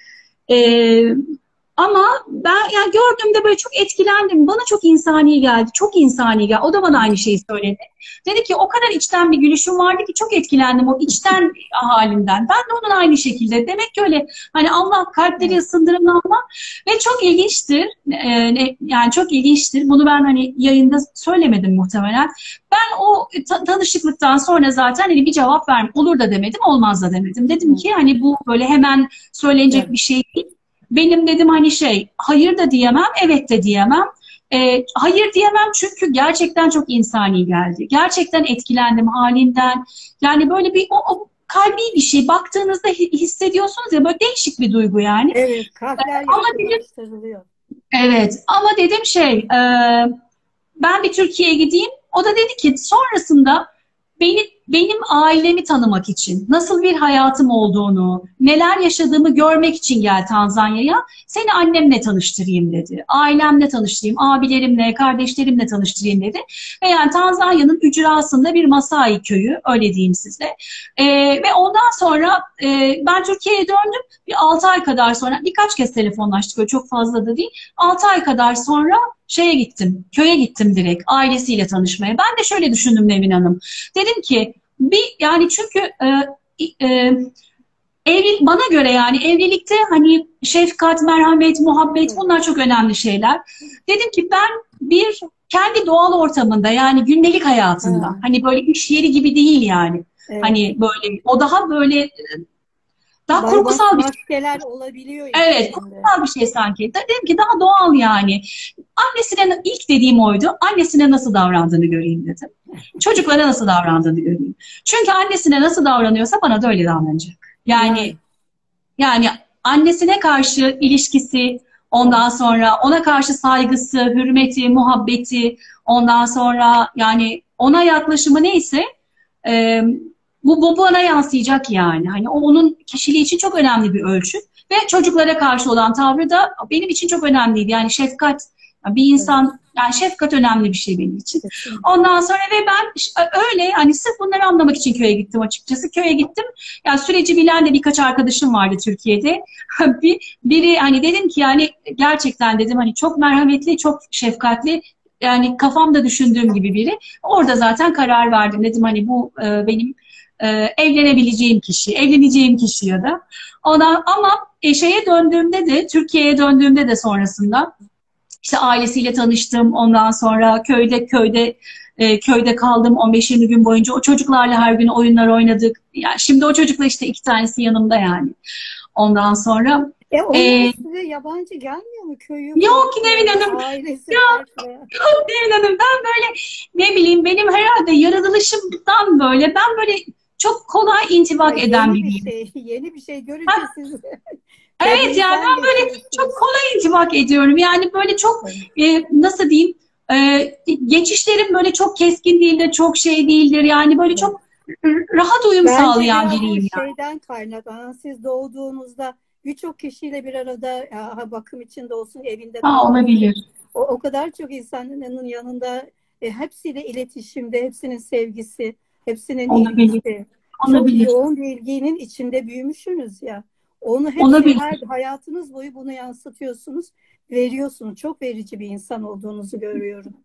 ama ben yani gördüğümde böyle çok etkilendim. Bana çok insani geldi. Çok insani geldi. O da bana aynı şeyi söyledi. Dedi ki o kadar içten bir gülüşüm vardı ki çok etkilendim o içten halinden. Ben de onun aynı şekilde. Demek ki öyle hani Allah kalpleri ısındırın Allah. Ve çok ilginçtir. Yani çok ilginçtir. Bunu ben hani yayında söylemedim muhtemelen. Ben o tanışıklıktan sonra zaten hani bir cevap verdim. Olur da demedim, olmaz da demedim. Dedim ki hani bu böyle hemen söylenecek bir şey değil. Benim dedim hani hayır da diyemem, evet de diyemem. Hayır diyemem çünkü gerçekten çok insani geldi. Gerçekten etkilendim halinden. Yani böyle bir o kalbi bir şey. Baktığınızda hissediyorsunuz ya böyle değişik bir duygu yani. Evet, kalpler yakınlaştırılıyor. Evet ama dedim ben bir Türkiye'ye gideyim. O da dedi ki sonrasında benim ailemi tanımak için, nasıl bir hayatım olduğunu, neler yaşadığımı görmek için gel Tanzanya'ya. Seni annemle tanıştırayım dedi. Ailemle tanıştırayım, abilerimle, kardeşlerimle tanıştırayım dedi. Ve yani Tanzanya'nın ücrasında bir Masai köyü, öyle diyeyim size. Ve ondan sonra ben Türkiye'ye döndüm. Bir 6 ay kadar sonra, birkaç kez telefonlaştık, öyle çok fazla da değil. 6 ay kadar sonra köye gittim direkt ailesiyle tanışmaya. Ben de şöyle düşündüm Nevin Hanım. Dedim ki yani çünkü bana göre yani evlilikte hani şefkat, merhamet, muhabbet bunlar çok önemli şeyler. Dedim ki ben kendi doğal ortamında yani gündelik hayatında hani böyle iş yeri gibi değil yani. Evet. Hani böyle o daha böyle daha kurgusal bir şeyler olabiliyor. Evet, kurgusal bir şey sanki. Dedim ki daha doğal yani. Annesine ilk dediğim oydu. Annesine nasıl davrandığını göreyim dedim. Çocuklara nasıl davrandığını göreyim. Çünkü annesine nasıl davranıyorsa bana da öyle davranacak. Yani annesine karşı ilişkisi, ondan sonra ona karşı saygısı, hürmeti, muhabbeti, ondan sonra yani ona yaklaşımı neyse bu bana yansıyacak yani. Hani onun kişiliği için çok önemli bir ölçü. Ve çocuklara karşı olan tavrı da benim için çok önemliydi. Yani şefkat, bir insan, yani şefkat önemli bir şey benim için. Ondan sonra ve ben öyle hani sırf bunları anlamak için köye gittim açıkçası. Köye gittim. Yani süreci bilen de birkaç arkadaşım vardı Türkiye'de. Biri hani dedim ki yani gerçekten dedim hani çok merhametli, çok şefkatli. Yani kafamda düşündüğüm gibi biri. Orada zaten karar verdim. Dedim hani bu benim evleneceğim kişi ya da. Ama Türkiye'ye döndüğümde de sonrasında işte ailesiyle tanıştım. Ondan sonra köyde kaldım 15-20 gün boyunca. O çocuklarla her gün oyunlar oynadık. Yani şimdi o çocukla işte 2 tanesi yanımda yani. Ondan sonra onlar size yabancı gelmiyor mu köyü? Yok Nevin Hanım. Yok Nevin Hanım. Ben böyle ne bileyim benim herhalde yaratılışımdan böyle ben böyle çok kolay intibak eden biriyim. Yeni bir şey görünce siz... Evet yani ben böyle çok kolay intibak ediyorum. Yani böyle çok nasıl diyeyim geçişlerim böyle çok keskin değildir, çok değildir. Yani böyle çok rahat uyum sağlayan biriyim. Şeyden kaynaklanan siz doğduğunuzda birçok kişiyle bir arada bakım içinde olsun evinde. Olabilir. O kadar çok insanın yanında hepsiyle iletişimde, hepsinin sevgisi, hepsinin ilgisi. Çok yoğun bir ilginin içinde büyümüşsünüz ya. Onu hep hayatınız boyu bunu yansıtıyorsunuz, veriyorsunuz. Çok verici bir insan olduğunuzu görüyorum.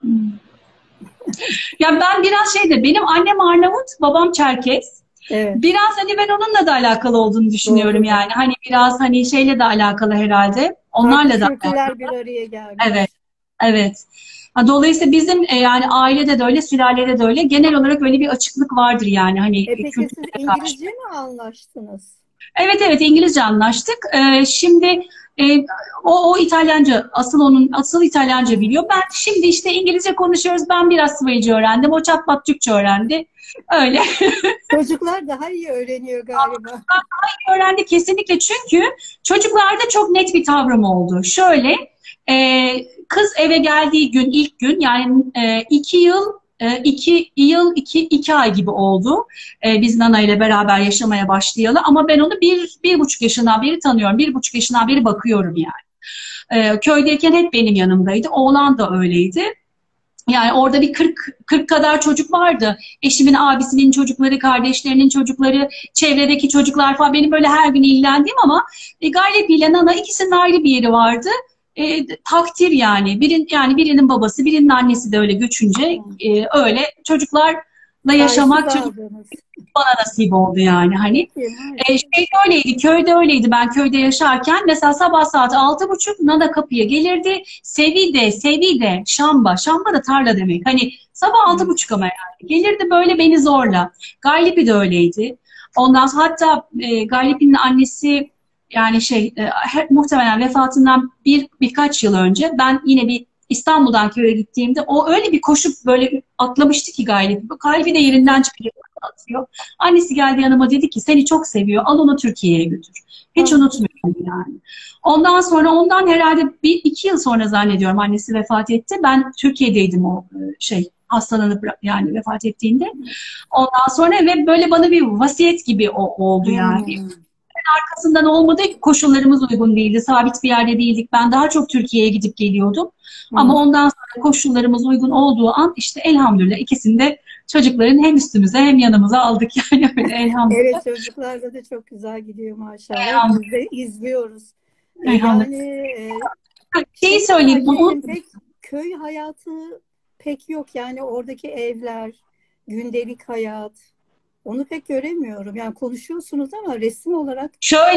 Ya ben biraz benim annem Arnavut, babam Çerkez. Evet. Biraz hani ben onunla da alakalı olduğunu düşünüyorum. Doğru. Yani. Hani biraz hani şeyle de alakalı herhalde. Onlarla da alakalı. Bir araya gelmiş. Evet. Evet. Dolayısıyla bizim yani ailede de öyle, sülalede de öyle. Genel olarak öyle bir açıklık vardır yani. Hani peki siz İngilizce mi anlaştınız? Evet İngilizce anlaştık. Şimdi o İtalyanca, asıl İtalyanca biliyor. Ben şimdi işte İngilizce konuşuyoruz. Ben biraz Swahilice öğrendim. O çatpat Türkçe öğrendi. Öyle. Çocuklar daha iyi öğreniyor galiba. Daha iyi öğrendi kesinlikle çünkü çocuklarda çok net bir tavrım oldu. Şöyle, kız eve geldiği gün, ilk gün yani 2 yıl iki ay gibi oldu. Biz Nana ile beraber yaşamaya başlayalı. Ama ben onu bir buçuk yaşından beri tanıyorum. 1,5 yaşından beri bakıyorum yani. Köydeyken hep benim yanımdaydı. Oğlan da öyleydi. Yani orada bir 40 kadar çocuk vardı. Eşimin abisinin çocukları, kardeşlerinin çocukları, çevredeki çocuklar falan. Benim böyle her gün ilgilendiğim ama Gaylepi ile Nana ikisinin ayrı bir yeri vardı. Takdir yani. Birinin babası, birinin annesi de öyle göçünce öyle çocuklarla yaşamak bana nasip oldu yani hani. Öyleydi, köyde öyleydi. Ben köyde yaşarken mesela sabah saat 6.30 Nana kapıya gelirdi. Sevide, Şamba da tarla demek. Hani sabah 6.30 ama yani. Gelirdi böyle beni zorla. Gaylipi de öyleydi. Ondan sonra hatta Gaylipi'nin annesi yani muhtemelen vefatından birkaç yıl önce ben yine bir İstanbul'dan köye gittiğimde o öyle bir koşup böyle atlamıştı ki Gaylipi. Gaylipi de yerinden çıkacak atıyor. Annesi geldi yanıma dedi ki seni çok seviyor. Al onu Türkiye'ye götür. Hiç unutmuyorum yani. Ondan herhalde 1-2 yıl sonra zannediyorum annesi vefat etti. Ben Türkiye'deydim o hastalanıp yani vefat ettiğinde. Ondan sonra ve böyle bana bir vasiyet gibi oldu yani. Arkasından olmadı, koşullarımız uygun değildi. Sabit bir yerde değildik. Ben daha çok Türkiye'ye gidip geliyordum. Ama ondan sonra koşullarımız uygun olduğu an işte elhamdülillah ikisini de çocukların hem üstümüze hem yanımıza aldık yani öyle elhamdülillah. Evet, çocuklarda da çok güzel gidiyor maşallah. Biz de izliyoruz. Yani söyleyeyim. Köy hayatı pek yok. Yani oradaki evler, gündelik hayat. Onu pek göremiyorum. Yani konuşuyorsunuz ama resim olarak...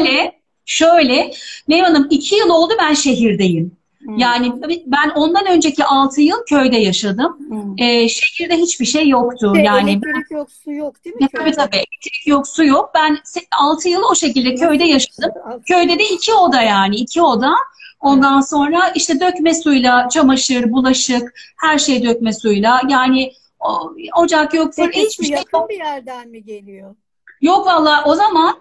Şöyle Meyve Hanım 2 yıl oldu ben şehirdeyim. Yani ben ondan önceki 6 yıl köyde yaşadım. Şehirde hiçbir şey yoktu. Yani elektrik yok, su yok değil mi? Tabii elektrik yok, su yok. Ben 6 yıl o şekilde köyde yaşadım. Köyde de 2 oda yani 2 oda. Ondan sonra işte dökme suyla çamaşır, bulaşık, her şey dökme suyla. Yani ocak yok. Hiçbir şey yakın bir yerden mi geliyor? Yok valla o zaman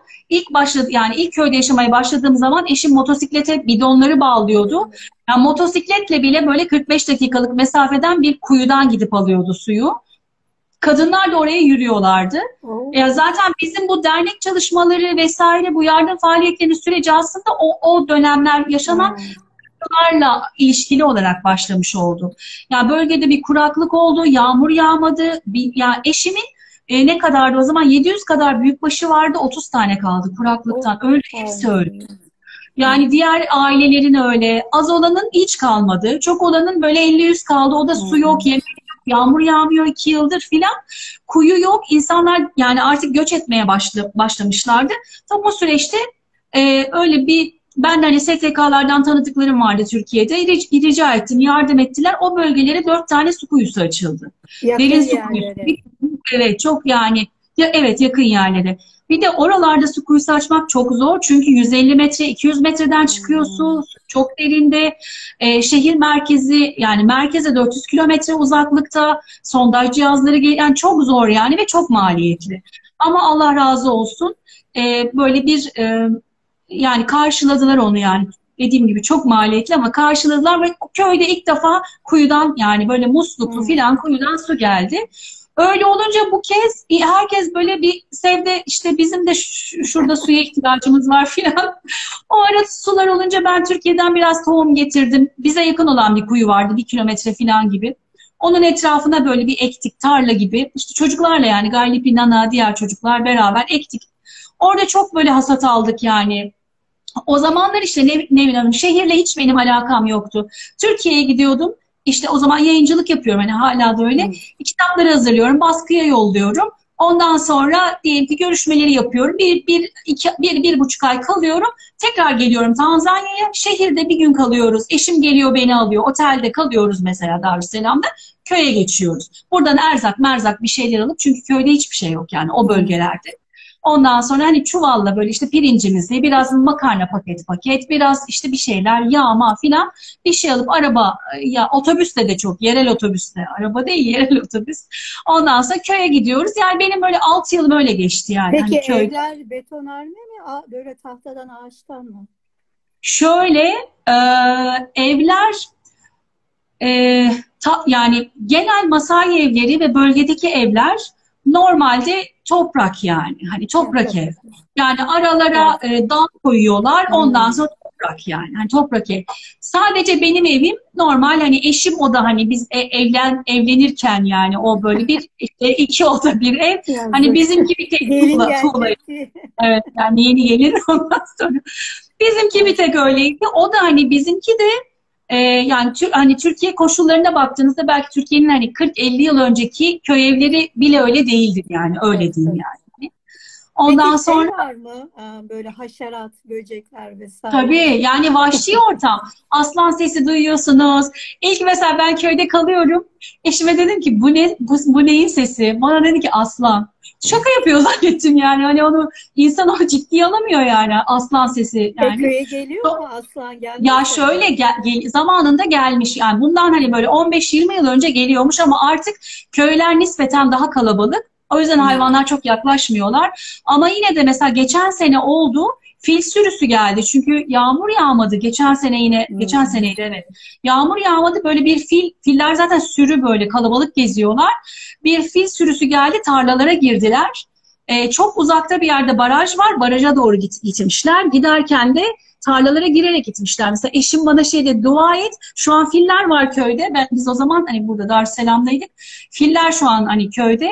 ilk köyde yaşamaya başladığım zaman eşim motosiklete bidonları bağlıyordu. Yani motosikletle bile böyle 45 dakikalık mesafeden bir kuyudan gidip alıyordu suyu. Kadınlar da oraya yürüyorlardı. Zaten bizim bu dernek çalışmaları vesaire bu yardım faaliyetlerinin süreci aslında o dönemler yaşanan ilişkili olarak başlamış oldu. Yani bölgede bir kuraklık oldu, yağmur yağmadı. Yani eşimin ne kadardı o zaman? 700 kadar büyükbaşı vardı, 30 tane kaldı kuraklıktan. Öyle hepsi öyle. Yani diğer ailelerin öyle. Az olanın hiç kalmadı. Çok olanın böyle 50-100 kaldı. O da su yok, yemek yok, yağmur yağmıyor 2 yıldır filan. Kuyu yok. İnsanlar yani artık göç etmeye başlamışlardı. Tam o süreçte öyle ben de hani STK'lardan tanıdıklarım vardı Türkiye'de. Rica ettim, yardım ettiler. O bölgelere 4 tane su kuyusu açıldı. Derin su kuyusu. Evet, çok yani. Evet, yakın yerlere. Bir de oralarda su kuyusu açmak çok zor. Çünkü 150 metre, 200 metreden çıkıyor su. Çok derinde. Şehir merkezi, yani merkeze 400 kilometre uzaklıkta. Sondaj cihazları yani çok zor yani ve çok maliyetli. Ama Allah razı olsun. Böyle yani karşıladılar onu yani. Dediğim gibi çok maliyetli ama karşıladılar ve köyde ilk defa kuyudan yani böyle musluklu filan kuyudan su geldi. Öyle olunca bu kez herkes böyle bir sevde işte bizim de şurada suya ihtiyacımız var filan. O ara sular olunca ben Türkiye'den biraz tohum getirdim. Bize yakın olan bir kuyu vardı 1 kilometre filan gibi. Onun etrafına böyle bir ektik tarla gibi. İşte çocuklarla yani Gaylipi, Nana, diğer çocuklar beraber ektik. Orada çok böyle hasat aldık yani. O zamanlar işte Nevin Hanım şehirle hiç benim alakam yoktu. Türkiye'ye gidiyordum. İşte o zaman yayıncılık yapıyorum. Hani hala da öyle. Kitapları hazırlıyorum. Baskıya yolluyorum. Ondan sonra diyelim ki görüşmeleri yapıyorum. 1,5 ay kalıyorum. Tekrar geliyorum Tanzanya'ya. Şehirde bir gün kalıyoruz. Eşim geliyor beni alıyor. Otelde kalıyoruz mesela Darüsselam'da. Köye geçiyoruz. Buradan erzak bir şeyler alıp çünkü köyde hiçbir şey yok yani o bölgelerde. Ondan sonra hani çuvalla böyle işte pirincimizi, biraz makarna paket, biraz işte bir şeyler, yağma filan bir şey alıp ya otobüste de çok, yerel otobüste, araba değil yerel otobüs. Ondan sonra köye gidiyoruz. Yani benim böyle 6 yılım öyle geçti yani. Peki hani evler betonarme mi, böyle tahtadan, ağaçtan mı? Şöyle evler Yani genel Masai evleri ve bölgedeki evler normalde toprak yani. Hani toprak ev. Yani aralara dal koyuyorlar. Ondan sonra toprak yani. Hani toprak ev. Sadece benim evim normal, hani eşim o da hani biz evlenirken yani o böyle bir iki oda bir ev. Hani bizimki bir tek tuğla. Evet, yani yeni gelir ondan sonra. Bizimki bir tek öyleydi. O da hani bizimki de yani hani Türkiye koşullarına baktığınızda belki Türkiye'nin hani 40-50 yıl önceki köy evleri bile öyle değildir yani. Öyle diyeyim yani. Ondan Peki sonra var mı? Böyle haşerat, böcekler vesaire. Tabii yani vahşi ortam. Aslan sesi duyuyorsunuz. İlk mesela ben köyde kalıyorum. Eşime dedim ki bu neyin sesi? Bana dedi ki aslan. Şaka yapıyor zannettim yani. Hani insan onu ciddiye alamıyor yani, aslan sesi yani. Köye geliyor mu aslan, gelmiş? Ya şöyle zamanında gelmiş yani, bundan hani böyle 15-20 yıl önce geliyormuş ama artık köyler nispeten daha kalabalık. O yüzden hayvanlar çok yaklaşmıyorlar. Ama yine de mesela geçen sene oldu. Fil sürüsü geldi. Çünkü yağmur yağmadı. Geçen seneydi evet. Yağmur yağmadı. Böyle bir filler zaten sürü, böyle kalabalık geziyorlar. Bir fil sürüsü geldi, tarlalara girdiler. Çok uzakta bir yerde baraj var. Baraja doğru gitmişler. Giderken de tarlalara girerek gitmişler. Mesela eşim bana dua et. Şu an filler var köyde. Biz o zaman hani burada Darüsselam'daydık. Filler şu an hani köyde.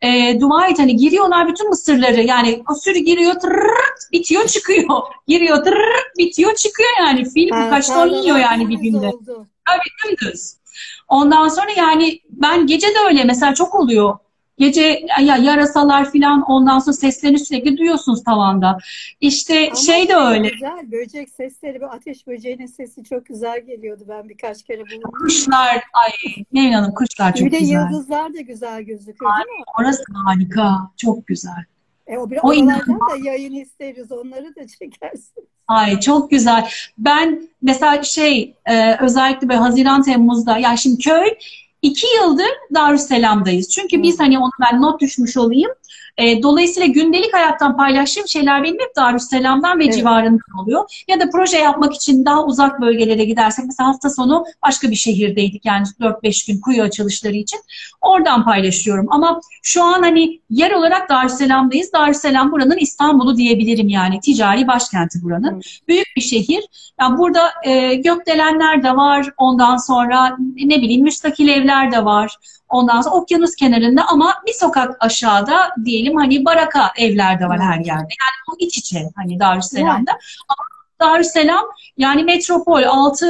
Dua et, hani giriyorlar bütün mısırları, yani o sürü giriyor, tırırt, bitiyor çıkıyor, giriyor, tırırt, bitiyor çıkıyor, yani fil birkaç ton yiyor yani bir günde. Tabii dümdüz. Ondan sonra yani ben gece de öyle mesela çok oluyor. Gece ya yarasalar filan, ondan sonra seslerini sürekli duyuyorsunuz tavanda. İşte Ama de öyle. Güzel, böcek sesleri, bir ateş böceğinin sesi çok güzel geliyordu. Ben birkaç kere bulundum. Kuşlar, ay Nevin Hanım, kuşlar çok güzel. Bir de yıldızlar da güzel gözüküyor değil mi? Orası harika, çok güzel. Oralardan da yayın isteriz, onları da çekersin. Ay çok güzel. Ben mesela özellikle böyle Haziran Temmuz'da, ya şimdi köy 2 yıldır Darüsselam'dayız. Çünkü biz hani onu ben not düşmüş olayım. Dolayısıyla gündelik hayattan paylaştığım şeyler benim hep Darüsselam'dan ve civarından oluyor. Ya da proje yapmak için daha uzak bölgelere gidersek, mesela hafta sonu başka bir şehirdeydik yani 4-5 gün kuyu açılışları için. Oradan paylaşıyorum. Ama şu an hani yer olarak Darüsselam'dayız. Darüsselam buranın İstanbul'u diyebilirim yani. Ticari başkenti buranın. Büyük bir şehir. Yani burada gökdelenler de var. Ondan sonra ne bileyim müstakil evler de var. Ondan sonra okyanus kenarında ama bir sokak aşağıda diyelim hani baraka evler de var her yerde. Yani bu iç içe hani Darüsselam'da. Ama Darüsselam yani metropol,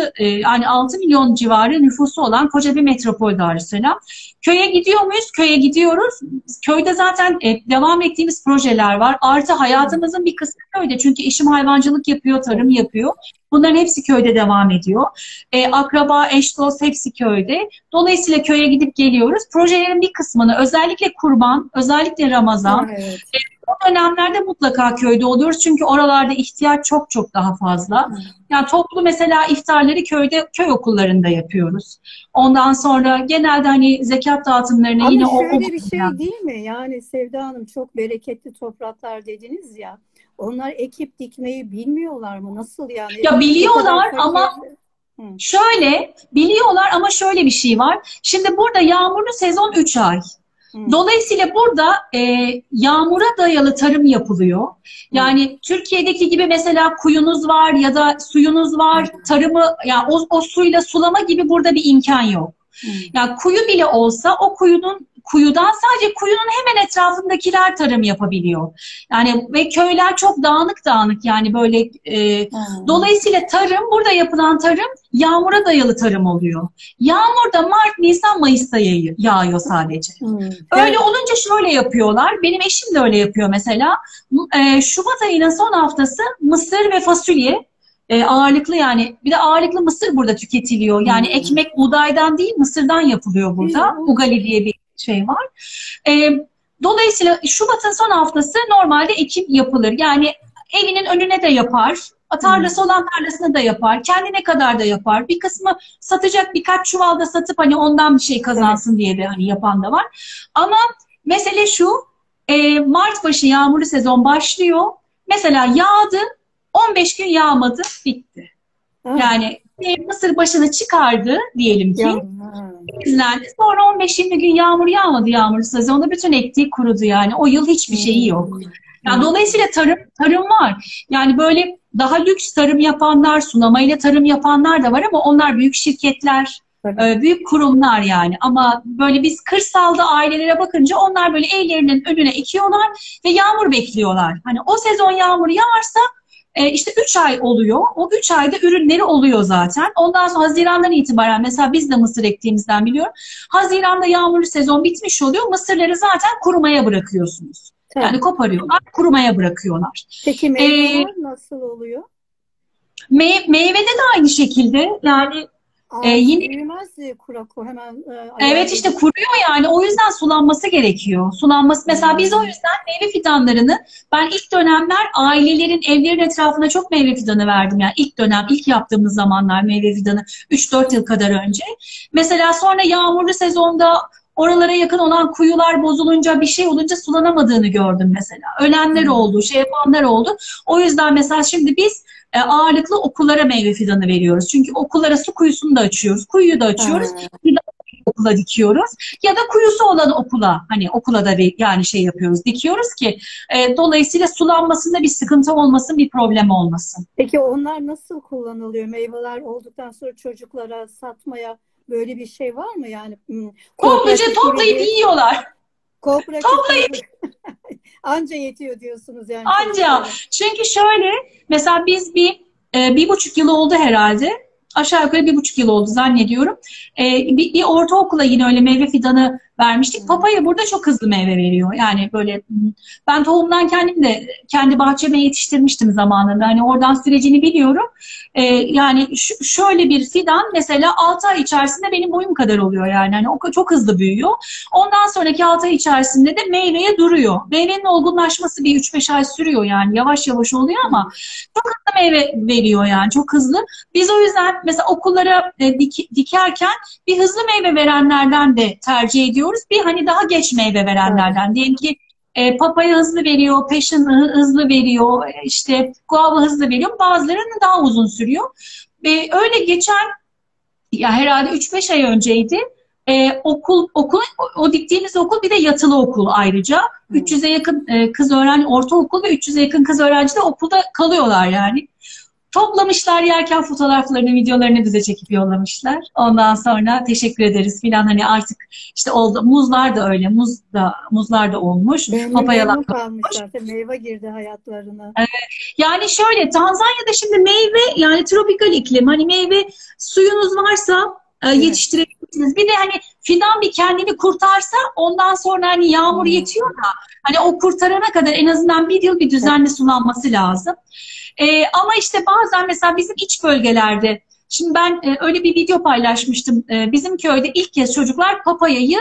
6 milyon civarı nüfusu olan koca bir metropol Darüsselam. Köye gidiyor muyuz? Köye gidiyoruz. Köyde zaten devam ettiğimiz projeler var. Artı hayatımızın bir kısmı köyde. Çünkü eşim hayvancılık yapıyor, tarım yapıyor. Bunların hepsi köyde devam ediyor. Akraba, eş, dost hepsi köyde. Dolayısıyla köye gidip geliyoruz. Projelerin bir kısmını, özellikle kurban, özellikle Ramazan, o dönemlerde mutlaka köyde oluyoruz. Çünkü oralarda ihtiyaç çok çok daha fazla. Yani toplu mesela iftarları köy okullarında yapıyoruz. Ondan sonra genelde hani zekat dağıtımlarını ama yine şöyle bir şey değil mi? Yani Sevda Hanım, çok bereketli topraklar dediniz ya. Onlar ekip dikmeyi bilmiyorlar mı? Nasıl yani? Ya biliyorlar ama şöyle bir şey var. Şimdi burada yağmurlu sezon 3 ay. Dolayısıyla burada yağmura dayalı tarım yapılıyor. Yani Türkiye'deki gibi mesela kuyunuz var ya da suyunuz var, tarımı yani o suyla sulama gibi burada bir imkan yok. Yani kuyu bile olsa o kuyudan sadece kuyunun hemen etrafındakiler tarım yapabiliyor. Yani ve köyler çok dağınık yani böyle dolayısıyla burada yapılan tarım yağmura dayalı tarım oluyor. Yağmur da Mart, Nisan, Mayıs'ta yağıyor sadece. Öyle olunca şöyle yapıyorlar. Benim eşim de öyle yapıyor mesela. Şubat ayının son haftası mısır ve fasulye ağırlıklı, yani bir de ağırlıklı mısır burada tüketiliyor. Yani ekmek buğdaydan değil mısırdan yapılıyor burada. Ugali diye bir şey var. Dolayısıyla Şubat'ın son haftası normalde ekim yapılır. Yani evinin önüne de yapar. Tarlası olan tarlasına da yapar. Kendine kadar da yapar. Bir kısmı satacak, birkaç çuvalda satıp hani ondan bir şey kazansın diye de hani yapan da var. Ama mesele şu, Mart başı yağmurlu sezon başlıyor. Mesela yağdı, 15 gün yağmadı, bitti. Yani mısır başını çıkardı diyelim ki. Ya, İzlendi. Sonra 15-20 gün yağmur yağmadı yağmur sezonunda. Bütün ektiği kurudu yani. O yıl hiçbir şeyi yok. Yani dolayısıyla tarım var. Yani böyle daha lüks tarım yapanlar, sulamayla tarım yapanlar da var ama onlar büyük şirketler, büyük kurumlar yani. Ama böyle biz kırsalda ailelere bakınca onlar böyle evlerinin önüne ekiyorlar ve yağmur bekliyorlar. Hani o sezon yağmur yağarsa işte 3 ay oluyor. O 3 ayda ürünleri oluyor zaten. Ondan sonra Haziran'dan itibaren mesela biz de mısır ektiğimizden biliyorum. Haziran'da yağmurlu sezon bitmiş oluyor. Mısırları zaten kurumaya bırakıyorsunuz. Yani koparıyorlar, kurumaya bırakıyorlar. Peki meyveler nasıl oluyor? Meyvede de aynı şekilde. Yani yine büyümez kurak o hemen. Evet işte kuruyor yani. O yüzden sulanması gerekiyor. Sulanması mesela biz o yüzden meyve fidanlarını ben ilk dönemler ailelerin evlerin etrafına çok meyve fidanı verdim. Yani ilk dönem, ilk yaptığımız zamanlar meyve fidanı 3-4 yıl kadar önce. Mesela sonra yağmurlu sezonda oralara yakın olan kuyular bozulunca bir şey olunca sulanamadığını gördüm mesela. Ölenler oldu, şey yapanlar oldu. O yüzden mesela şimdi biz ağırlıklı okullara meyve fidanı veriyoruz. Çünkü okullara su kuyusunu da açıyoruz. Kuyuyu da açıyoruz. Okula dikiyoruz. Ya da kuyusu olan okula hani okula da yani şey yapıyoruz, dikiyoruz ki dolayısıyla sulanmasında bir sıkıntı olmasın, bir problem olmasın. Peki onlar nasıl kullanılıyor? Meyveler olduktan sonra çocuklara satmaya böyle bir şey var mı? Yani topluca toplayıp yiyorlar. Toplayıp anca yetiyor diyorsunuz yani. Anca. Çünkü şöyle mesela biz bir buçuk yıl oldu herhalde. Aşağı yukarı 1,5 yıl oldu zannediyorum. Bir ortaokula yine öyle meyve fidanı vermiştik. Papaya burada çok hızlı meyve veriyor. Yani böyle ben tohumdan kendim de kendi bahçeme yetiştirmiştim zamanında. Hani oradan sürecini biliyorum. Yani şöyle bir fidan mesela 6 ay içerisinde benim boyum kadar oluyor yani. Hani o çok hızlı büyüyor. Ondan sonraki 6 ay içerisinde de meyveye duruyor. Meyvenin olgunlaşması bir 3-5 ay sürüyor yani. Yavaş yavaş oluyor ama çok hızlı meyve veriyor yani. Çok hızlı. Biz o yüzden mesela okullara dikerken bir hızlı meyve verenlerden de tercih ediyoruz. Bir hani daha geç meyve verenlerden. Diyelim ki papaya hızlı veriyor, passion hızlı veriyor, işte guava hızlı veriyor. Bazılarının daha uzun sürüyor. Öyle geçen ya herhalde 3-5 ay önceydi. Okul o diktiğimiz okul bir de yatılı okul ayrıca. 300'e yakın kız öğrenci, ortaokul ve 300'e yakın kız öğrenci de okulda kalıyorlar yani. Toplamışlar yerken fotoğraflarını, videolarını bize çekip yollamışlar. Ondan sonra teşekkür ederiz filan hani artık işte oldu. Muzlar da öyle. Muzlar da olmuş. Papayalar kalmışlar. Meyve girdi hayatlarına. Evet. Yani şöyle Tanzanya'da şimdi meyve yani tropikal iklim. Hani meyve suyunuz varsa yetiştirebilirsiniz. Bir de hani fidan bir kendini kurtarsa ondan sonra hani yağmur yetiyor da hani o kurtarana kadar en azından bir yıl bir düzenli sulanması lazım. Ama işte bazen mesela bizim iç bölgelerde şimdi ben öyle bir video paylaşmıştım. Bizim köyde ilk kez çocuklar papayayı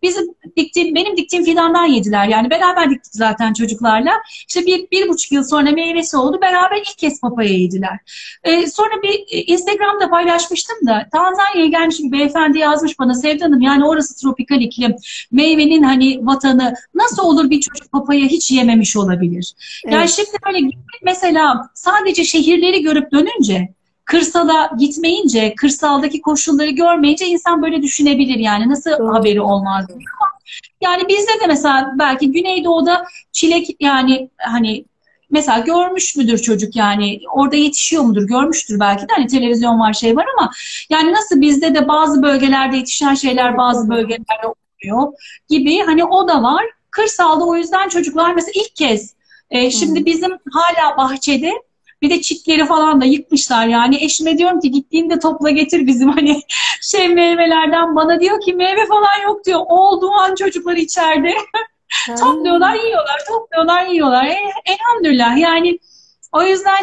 benim diktiğim fidandan yediler. Yani beraber diktik zaten çocuklarla. İşte 1,5 yıl sonra meyvesi oldu. Beraber ilk kez papaya yediler. Sonra bir Instagram'da paylaşmıştım da Tanzanya'ya gelmiş bir beyefendi yazmış bana Sevda Hanım yani orası tropikal iklim. Meyvenin hani vatanı nasıl olur bir çocuk papaya hiç yememiş olabilir? Evet. Yani şimdi böyle mesela sadece şehirleri görüp dönünce kırsala gitmeyince, kırsaldaki koşulları görmeyince insan böyle düşünebilir yani nasıl haberi olmaz. Yani bizde de mesela belki Güneydoğu'da çilek yani hani mesela görmüş müdür çocuk yani orada yetişiyor mudur görmüştür belki de hani televizyon var şey var ama yani nasıl bizde de bazı bölgelerde yetişen şeyler bazı bölgelerde oluyor gibi hani o da var. Kırsalda o yüzden çocuklar mesela ilk kez şimdi bizim hala bahçede bir de çitleri falan da yıkmışlar yani. Eşime diyorum ki gittiğinde topla getir bizim hani meyvelerden. Bana diyor ki meyve falan yok diyor. Olduğu an çocuklar içeride. Topluyorlar yiyorlar, topluyorlar yiyorlar. Elhamdülillah yani o yüzden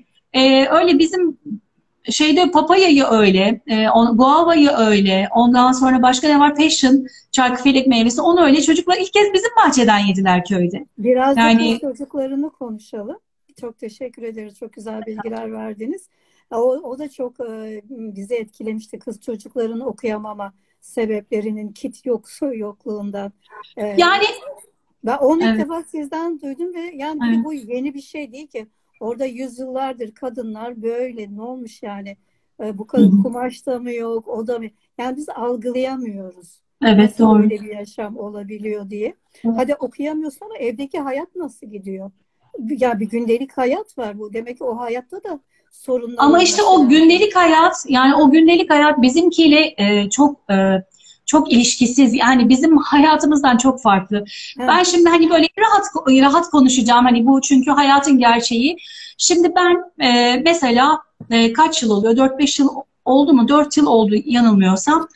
öyle bizim şeyde papayayı öyle, guavayı öyle, ondan sonra başka ne var? Passion, çarkıfelek meyvesi, onu öyle. Çocuklar ilk kez bizim bahçeden yediler köyde. Biraz da çocuklarını konuşalım. Çok teşekkür ederiz. Çok güzel bilgiler verdiniz. O da çok bizi etkilemişti. Kız çocukların okuyamama sebeplerinin kit yokluğundan. Yani ben onu ilk defa sizden duydum ve yani bu yeni bir şey değil ki. Orada yüzyıllardır kadınlar böyle ne olmuş yani Bu Hı hı. kumaş da mı yok, o da mı? Yani biz algılayamıyoruz. Evet, Nasıl doğru. öyle bir yaşam olabiliyor diye. Hadi okuyamıyorsun ama evdeki hayat nasıl gidiyor? Ya bir gündelik hayat var bu. Demek ki o hayatta da sorunlar Ama işte olması o lazım. gündelik hayat, yani o gündelik hayat bizimkiyle çok ilişkisiz. Yani bizim hayatımızdan çok farklı. Heh, Ben şimdi hani böyle rahat konuşacağım. Hani bu çünkü hayatın gerçeği. Şimdi ben mesela kaç yıl oluyor? 4-5 yıl oldu mu? 4 yıl oldu yanılmıyorsam.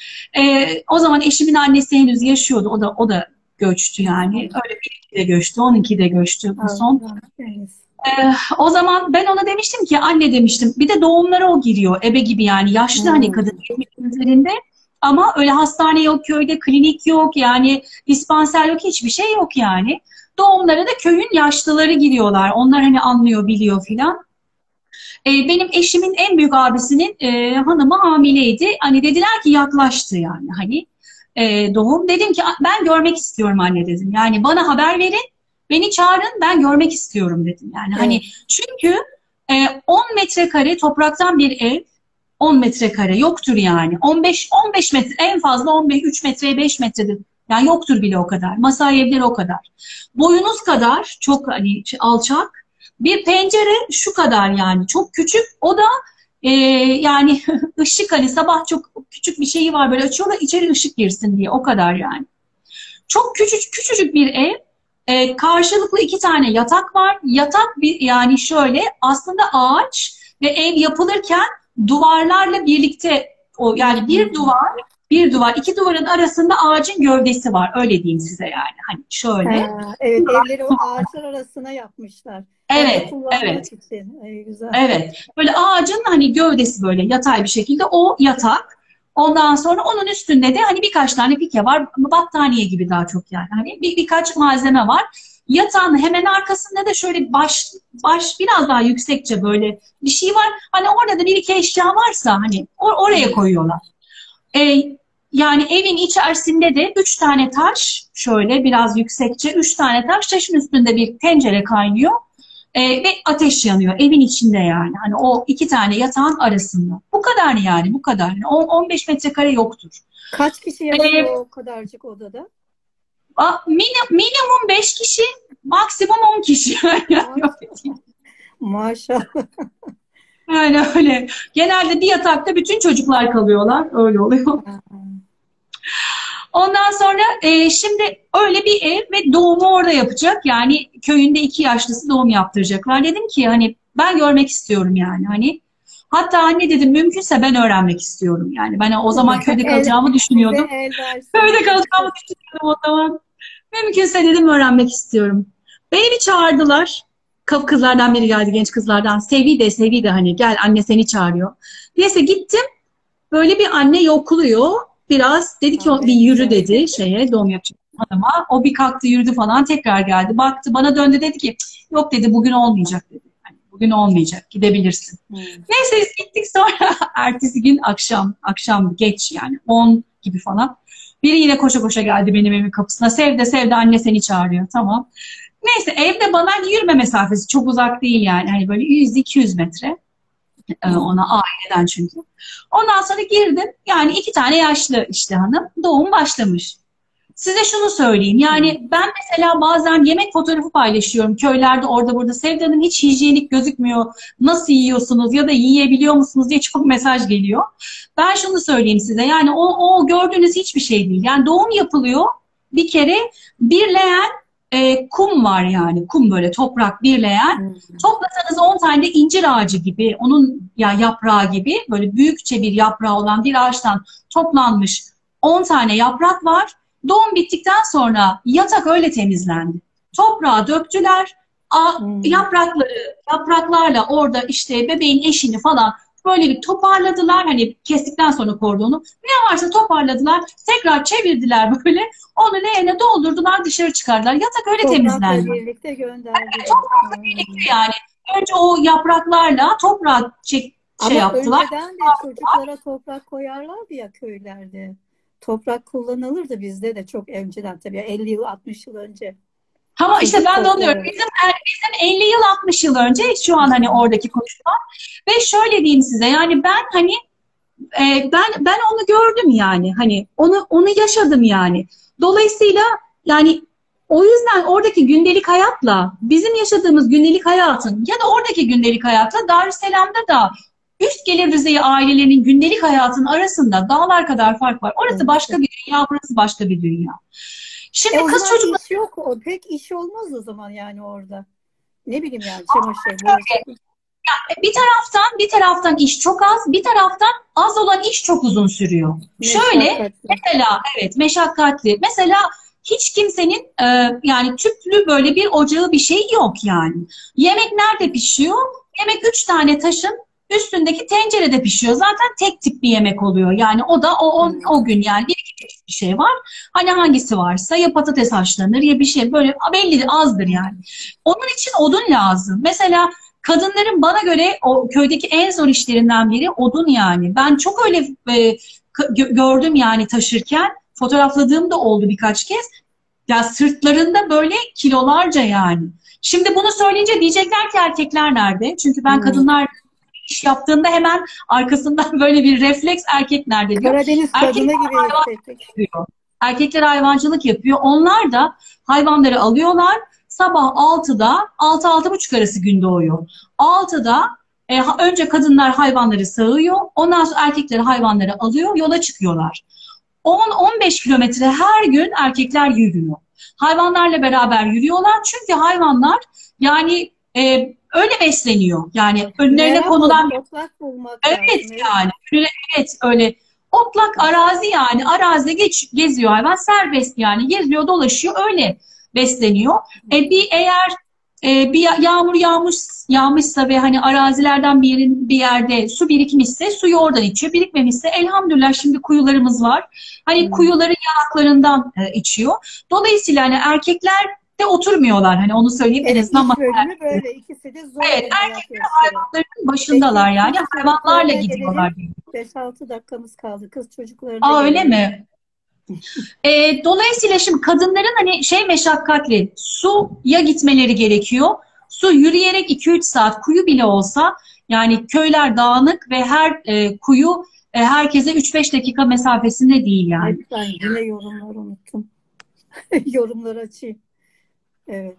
O zaman eşimin annesi henüz yaşıyordu. O da göçtü yani. Öyle bir de göçtü. Onunki de göçtü bu Allah son. rahmet eylesin. O zaman ben ona demiştim ki anne demiştim, bir de doğumlara o giriyor ebe gibi, yani yaşlı hani kadın Hmm. 70 üzerinde, ama öyle hastane yok köyde, klinik yok yani, dispanser yok, hiçbir şey yok yani. Doğumlara da köyün yaşlıları giriyorlar, onlar hani anlıyor biliyor filan. Benim eşimin en büyük abisinin hanımı hamileydi, hani dediler ki yaklaştı yani hani doğum. Dedim ki ben görmek istiyorum anne dedim, yani bana haber verin, beni çağırın, ben görmek istiyorum dedim yani hani, Evet. çünkü 10 metrekare topraktan bir ev, 10 metrekare yoktur yani. 15 metre, en fazla 15, 3 metreye 5 metredir. Yani yoktur bile o kadar. Masai evleri o kadar. Boyunuz kadar çok hani alçak. Bir pencere şu kadar yani. Çok küçük. O da yani ışık, hani sabah çok küçük bir şeyi var, böyle açıyorlar içeri ışık girsin diye, o kadar yani. Çok küçücük bir ev. Karşılıklı 2 tane yatak var. Yatak bir, yani şöyle aslında ağaç ve ev yapılırken duvarlarla birlikte, o yani bir Hmm. duvar, bir duvar, iki duvarın arasında ağacın gövdesi var. Öyle diyeyim size yani. Hani şöyle. Ha, evet, evleri o ağaçlar arasına yapmışlar. Orada Evet, evet. kullanmak için. Güzel. Evet. Böyle ağacın hani gövdesi böyle yatay bir şekilde, o yatak. Ondan sonra onun üstünde de hani birkaç tane pike var. Battaniye gibi daha çok yani. Hani birkaç malzeme var. Yatağın hemen arkasında da şöyle baş biraz daha yüksekçe böyle bir şey var. Hani orada da bir iki eşya varsa hani oraya Hmm. koyuyorlar. E, Yani evin içerisinde de 3 tane taş, şöyle biraz yüksekçe 3 tane taş, taşın üstünde bir tencere kaynıyor. Ve ateş yanıyor evin içinde yani. Hani o 2 tane yatağın arasında. Bu kadar yani, bu kadar. Yani 15 metrekare yoktur. Kaç kişi E, yaşıyor o kadarcık odada? Minimum 5 kişi, maksimum 10 kişi. Maşallah. Maşallah. Yani öyle. Genelde bir yatakta bütün çocuklar kalıyorlar. Öyle oluyor. Ondan sonra şimdi öyle bir ev ve doğumu orada yapacak. Yani köyünde 2 yaşlısı doğum yaptıracaklar. Dedim ki hani ben görmek istiyorum yani hani. Hatta anne dedim, mümkünse ben öğrenmek istiyorum. Yani ben o zaman köyde El, kalacağımı size düşünüyordum. el versin Köyde diye. kalacağımı düşünüyordum o zaman. Mümkünse dedim öğrenmek istiyorum. Beni bir çağırdılar. Kızlardan biri geldi, genç kızlardan. Sevi de hani gel anne seni çağırıyor. Neyse gittim. Böyle bir anne yokluyor. Biraz dedi ki Aa, bir en yürü güzel. dedi şeye, doğum yapacak hanıma. O bir kalktı yürüdü falan, tekrar geldi. Baktı bana, döndü, dedi ki yok dedi, bugün olmayacak dedi. Hani bugün olmayacak, gidebilirsin. Hmm. Neyse biz gittik sonra ertesi gün akşam geç yani 10 gibi falan. Biri yine koşa koşa geldi benim evimin kapısına. Sevde anne seni çağırıyor. Tamam. Neyse evde bana yürüme mesafesi çok uzak değil yani. Hani böyle 100-200 metre ona, Hmm. aileden çünkü. Ondan sonra girdim. Yani 2 tane yaşlı işte hanım. Doğum başlamış. Size şunu söyleyeyim. Hmm. Yani ben mesela bazen yemek fotoğrafı paylaşıyorum. Köylerde orada burada. Sevda'nın hiç hijyenik gözükmüyor. Nasıl yiyorsunuz ya da yiyebiliyor musunuz diye çok mesaj geliyor. Ben şunu söyleyeyim size. Yani o gördüğünüz hiçbir şey değil. Yani doğum yapılıyor. Bir kere birleyen kum var yani. Kum, böyle toprak birleyen. Hmm. Toplasanız 10 tane de incir ağacı gibi, onun ya yaprağı gibi böyle büyükçe bir yaprağı olan bir ağaçtan toplanmış 10 tane yaprak var. Doğum bittikten sonra yatak öyle temizlendi. Toprağa döktüler. Hmm. Yapraklarla orada işte bebeğin eşini falan böyle bir toparladılar. Hani kestikten sonra kordonu. Ne varsa toparladılar. Tekrar çevirdiler böyle. Onu leğene doldurdular, dışarı çıkardılar. Yatak öyle Toprakla temizlendi. birlikte gönderdiler. Toprakla Hmm. birlikte yani. Önce o yapraklarla toprağı şey Ama yaptılar. önceden de çocuklara toprak koyarlardı ya köylerde. Toprak kullanılırdı bizde de çok önceden, tabii 50 yıl 60 yıl önce. Ama işte Çocuk ben de onu diyorum. toprağı. Bizim 50 yıl 60 yıl önce şu an hani oradaki konuşma. Ve şöyle diyeyim size, yani ben hani ben onu gördüm yani. Hani onu yaşadım yani. Dolayısıyla yani o yüzden oradaki gündelik hayatla bizim yaşadığımız gündelik hayatın ya da oradaki gündelik hayatla Darüsselam'da da üst gelir düzeyi ailelerinin gündelik hayatının arasında dağlar kadar fark var. Orası başka bir dünya, burası başka bir dünya. Şimdi kız çocuklar iş yok. O pek iş olmaz o zaman yani orada. Ne bileyim yani çamaşır. Bir taraftan iş çok az, bir taraftan az olan iş çok uzun sürüyor. Şöyle mesela evet meşakkatli. Mesela hiç kimsenin yani tüplü böyle bir ocağı bir şey yok yani. Yemek nerede pişiyor? Yemek 3 tane taşın üstündeki tencerede pişiyor. Zaten tek tip bir yemek oluyor. Yani o da o gün yani bir iki bir şey var. Hani hangisi varsa ya patates haşlanır ya bir şey böyle belli azdır yani. Onun için odun lazım. Mesela kadınların bana göre o köydeki en zor işlerinden biri odun yani. Ben çok öyle gördüm yani taşırken. Fotoğrafladığım da oldu birkaç kez. Ya sırtlarında böyle kilolarca yani. Şimdi bunu söyleyince diyecekler ki erkekler nerede? Çünkü ben kadınlar iş yaptığında hemen arkasından böyle bir refleks erkek nerede diyor. Karadeniz kadını gibi. Erkekler hayvancılık yapıyor. Onlar da hayvanları alıyorlar. Sabah 6'da 6-6.30 arası gün doğuyor. 6'da önce kadınlar hayvanları sağıyor. Ondan sonra erkekler hayvanları alıyor. Yola çıkıyorlar. 10-15 kilometre her gün erkekler yürüyor. Hayvanlarla beraber yürüyorlar. Çünkü hayvanlar yani öyle besleniyor. Yani önlerine konulan... Otlak bulmak evet yani. Evet öyle. Otlak arazi yani. Arazide geziyor hayvan. Serbest yani. Geziyor, dolaşıyor. Öyle besleniyor. Eğer bir yağmur yağmışsa ve hani arazilerden bir yerde su birikmişse suyu oradan içiyor. Birikmemişse elhamdülillah şimdi kuyularımız var. Hani kuyuların yanaklarından içiyor. Dolayısıyla hani erkekler de oturmuyorlar. Hani onu söyleyeyim en azından. Böyle ikisi de zor. Evet, erkekler hayvanların başındalar yani. Hayvanlarla gidiyorlar. 5-6 dakikamız kaldı. Kız çocuklarına. Öyle mi? Dolayısıyla şimdi kadınların hani meşakkatli suya gitmeleri gerekiyor. Su yürüyerek 2-3 saat kuyu bile olsa yani köyler dağınık ve her kuyu herkese 3-5 dakika mesafesinde değil yani. Ben yine yorumları unuttum. Yorumları açayım. Evet.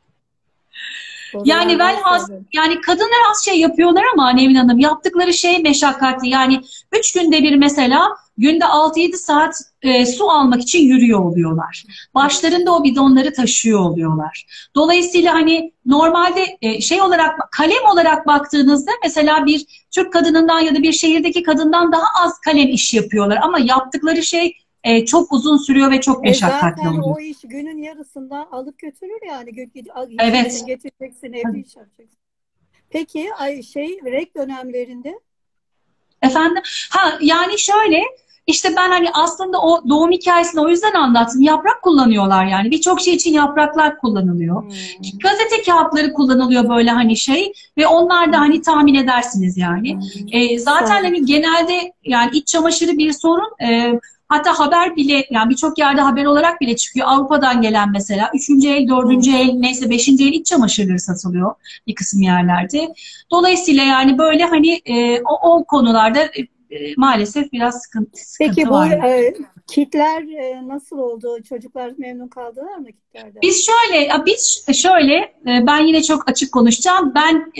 Yani yani kadınlar az şey yapıyorlar ama Nevin Hanım yaptıkları şey meşakkatli. Yani 3 günde bir mesela günde 6-7 saat su almak için yürüyor oluyorlar. Başlarında o bidonları taşıyor oluyorlar. Dolayısıyla hani normalde kalem olarak baktığınızda mesela bir Türk kadınından ya da bir şehirdeki kadından daha az kalem iş yapıyorlar. Ama yaptıkları şey çok uzun sürüyor ve çok meşakkatli oluyor. Zaten o iş günün yarısından alıp götürür yani. Evet. Getireceksin, evde iş yapacaksın. Peki rek dönemlerinde? Efendim? Yani şöyle işte ben hani aslında o doğum hikayesini o yüzden anlattım. Yaprak kullanıyorlar yani. Birçok şey için yapraklar kullanılıyor. Gazete kağıtları kullanılıyor böyle hani ve onlar da hani tahmin edersiniz yani. Zaten hani genelde yani iç çamaşırı bir sorun. Hatta haber bile yani birçok yerde haber olarak bile çıkıyor. Avrupa'dan gelen mesela 3. el, 4. el neyse 5. el iç çamaşırları satılıyor bir kısım yerlerde. Dolayısıyla yani böyle hani o konularda maalesef biraz sıkıntı Peki bu var. kitler nasıl oldu? Çocuklar memnun kaldılar mı kitlerden? Biz şöyle ben yine çok açık konuşacağım. Ben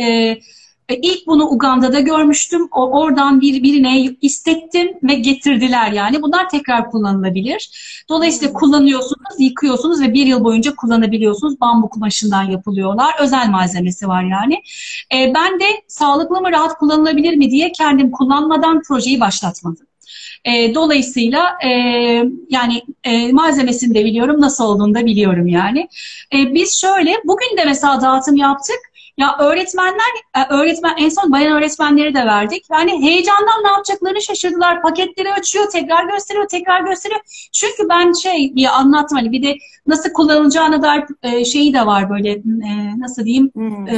ilk bunu Uganda'da görmüştüm. Oradan birine istettim ve getirdiler yani. Bunlar tekrar kullanılabilir. Dolayısıyla kullanıyorsunuz, yıkıyorsunuz ve 1 yıl boyunca kullanabiliyorsunuz. Bambu kumaşından yapılıyorlar. Özel malzemesi var yani. Ben de sağlıklı mı, rahat kullanılabilir mi diye kendim kullanmadan projeyi başlatmadım. Dolayısıyla yani malzemesini de biliyorum, nasıl olduğunu da biliyorum yani. Biz bugün de mesela dağıtım yaptık. Ya öğretmen en son bayan öğretmenleri de verdik. Yani heyecandan ne yapacaklarını şaşırdılar. Paketleri açıyor, tekrar gösteriyor, tekrar gösteriyor. Çünkü ben diye anlattım hani bir de nasıl kullanılacağına dair şeyi de var böyle nasıl diyeyim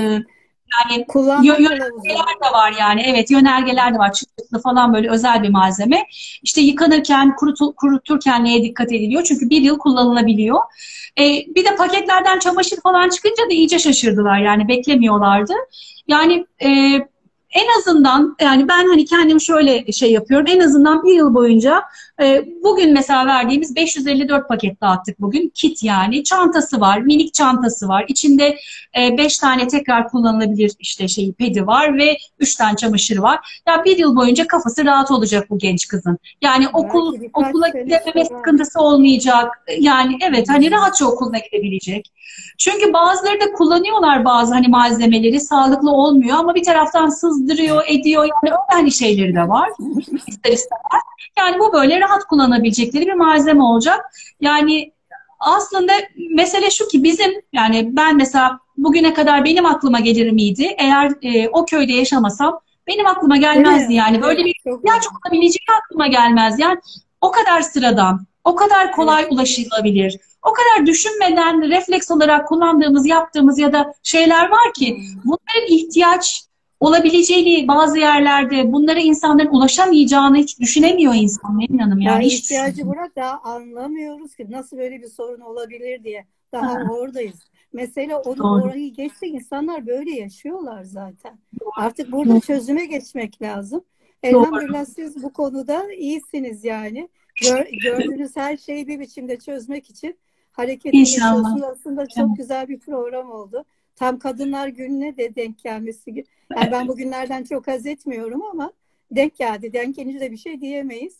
yani yönergeler de var yani. Evet, yönergeler de var. Çıtlıklı falan böyle özel bir malzeme. İşte yıkanırken, kuruturken neye dikkat ediliyor? Çünkü 1 yıl kullanılabiliyor. Bir de paketlerden çamaşır falan çıkınca da iyice şaşırdılar. Yani beklemiyorlardı. Yani en azından yani ben hani kendim şöyle şey yapıyorum. En azından bir yıl boyunca bugün mesela verdiğimiz 554 paket dağıttık bugün. Kit yani. Çantası var. Minik çantası var. İçinde 5 tane tekrar kullanılabilir işte pedi var ve 3 tane çamaşır var. Ya bir yıl boyunca kafası rahat olacak bu genç kızın. Yani okula gidememe sıkıntısı olmayacak. Yani evet hani rahatça okuluna gidebilecek. Çünkü bazıları da kullanıyorlar bazı hani malzemeleri sağlıklı olmuyor ama bir taraftan sızdırıyor, ediyor. Yani öyle hani şeyleri de var. İster istemez. Yani bu böyle rahat kullanabilecekleri bir malzeme olacak. Yani aslında mesele şu ki bizim yani ben mesela bugüne kadar benim aklıma gelir miydi? Eğer o köyde yaşamasam benim aklıma gelmezdi yani. Böyle bir ihtiyaç olabileceği aklıma gelmez. Yani o kadar sıradan, o kadar kolay ulaşılabilir. O kadar düşünmeden refleks olarak kullandığımız, yaptığımız ya da şeyler var ki bunların ihtiyaç olabileceğini bazı yerlerde bunlara insanların ulaşamayacağını hiç düşünemiyor insan Nevin Hanım. Yani hiç ihtiyacı bırak daha anlamıyoruz ki nasıl böyle bir sorun olabilir diye. Daha oradayız. Mesela orayı geçti insanlar böyle yaşıyorlar zaten. Artık burada çözüme geçmek lazım. Elhamdülillah siz bu konuda iyisiniz yani. Gördüğünüz her şeyi bir biçimde çözmek için harekete geçiyorsunuz. Aslında çok güzel bir program oldu. Tam Kadınlar Günü'ne de denk gelmesi. Yani ben bugünlerden çok haz etmiyorum ama denk geldi. Denk gelince de bir şey diyemeyiz.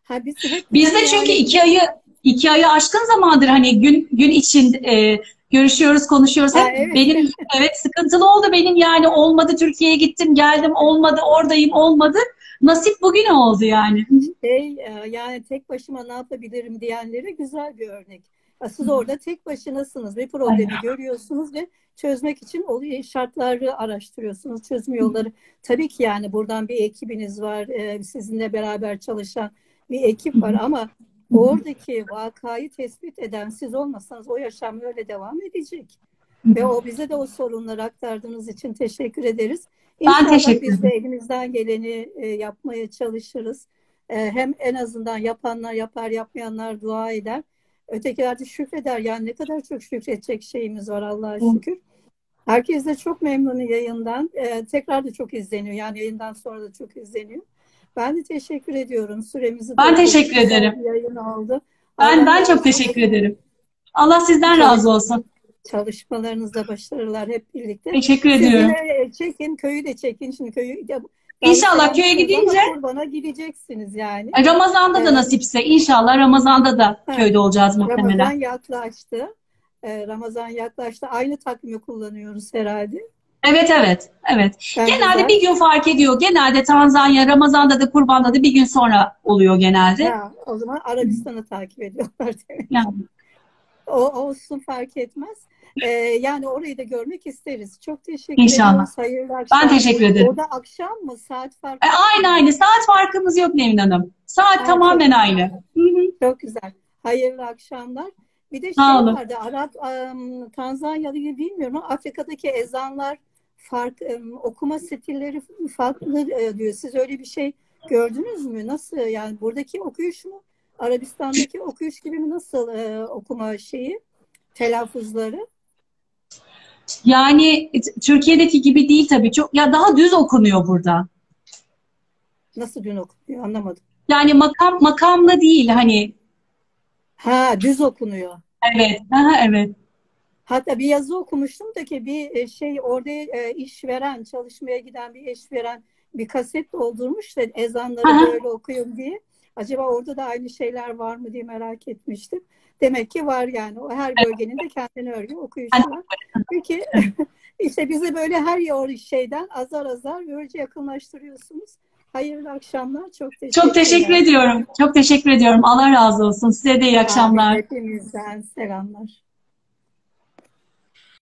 Biz de çünkü iki ayı aşkın zamandır hani gün için görüşüyoruz, konuşuyoruz. Hep evet. Benim sıkıntılı oldu benim yani olmadı Türkiye'ye gittim geldim olmadı oradayım olmadı. Nasip bugün oldu yani. Yani tek başıma ne yapabilirim diyenlere güzel bir örnek. Siz orada tek başınasınız. Bir problemi görüyorsunuz ve çözmek için şartları araştırıyorsunuz. Çözüm yolları. Tabii ki yani buradan bir ekibiniz var. Sizinle beraber çalışan bir ekip var ama oradaki vakayı tespit eden siz olmasanız o yaşam öyle devam edecek. Ve bize de o sorunları aktardığınız için teşekkür ederiz. İnşallah biz de elimizden geleni yapmaya çalışırız. Hem en azından yapanlar yapar, yapmayanlar dua eder. Ötekiler de şükreder. Yani ne kadar çok şükredecek şeyimiz var Allah'a şükür. Herkes de çok memnun yayından. Tekrar da çok izleniyor. Yani yayından sonra da çok izleniyor. Ben de teşekkür ediyorum. Ben teşekkür ederim. Yayın oldu. Ben çok teşekkür ederim. Allah sizden razı olsun. Çalışmalarınızda başarılar hep birlikte. Teşekkür ediyorum. Çekin, köyü de çekin. Şimdi köyü İnşallah köye gidince kurbana gideceksiniz yani. Ramazan'da da nasipse inşallah Ramazan'da da köyde olacağız muhtemelen. Ramazan yaklaştı. Ramazan yaklaştı. Aynı takvimi kullanıyoruz herhalde. Evet. Genelde bir gün fark ediyor. Genelde Tanzanya Ramazan'da da Kurban'da da bir gün sonra oluyor genelde. O zaman Arabistan'ı takip ediyorlar demek. Yani. O olsun fark etmez. Yani orayı da görmek isteriz. Çok teşekkür ediyoruz. Hayırlı akşamlar. Ben teşekkür ederim. Orada akşam mı? Saat farkı? Aynı. Saat farkımız yok Nevin Hanım. Saat tamamen aynı. Çok güzel. Hayırlı akşamlar. Bir de vardı. Tanzanya'da gibi bilmiyorum ama Afrika'daki ezanlar okuma stilleri farklı diyor. Siz öyle bir şey gördünüz mü? Nasıl? Yani buradaki okuyuş mu? Arabistan'daki okuyuş gibi mi? Nasıl okuma telaffuzları? Yani Türkiye'deki gibi değil tabii. Çok daha düz okunuyor burada. Nasıl düz okunuyor? Anlamadım. Yani makamla değil hani. Düz okunuyor. Evet. Hatta bir yazı okumuştum da ki bir orada işveren, çalışmaya giden bir işveren bir kaset doldurmuş da ezanları böyle okuyun diye. Acaba orada da aynı şeyler var mı diye merak etmiştim. Demek ki var yani. O her bölgenin de kendine örgü okuyuşu var. Peki işte bizi böyle her şeyden azar azar böylece yakınlaştırıyorsunuz. Hayırlı akşamlar. Çok teşekkür ediyorum. Çok teşekkür ediyorum. Allah razı olsun. Size de iyi akşamlar. Hepimizden selamlar.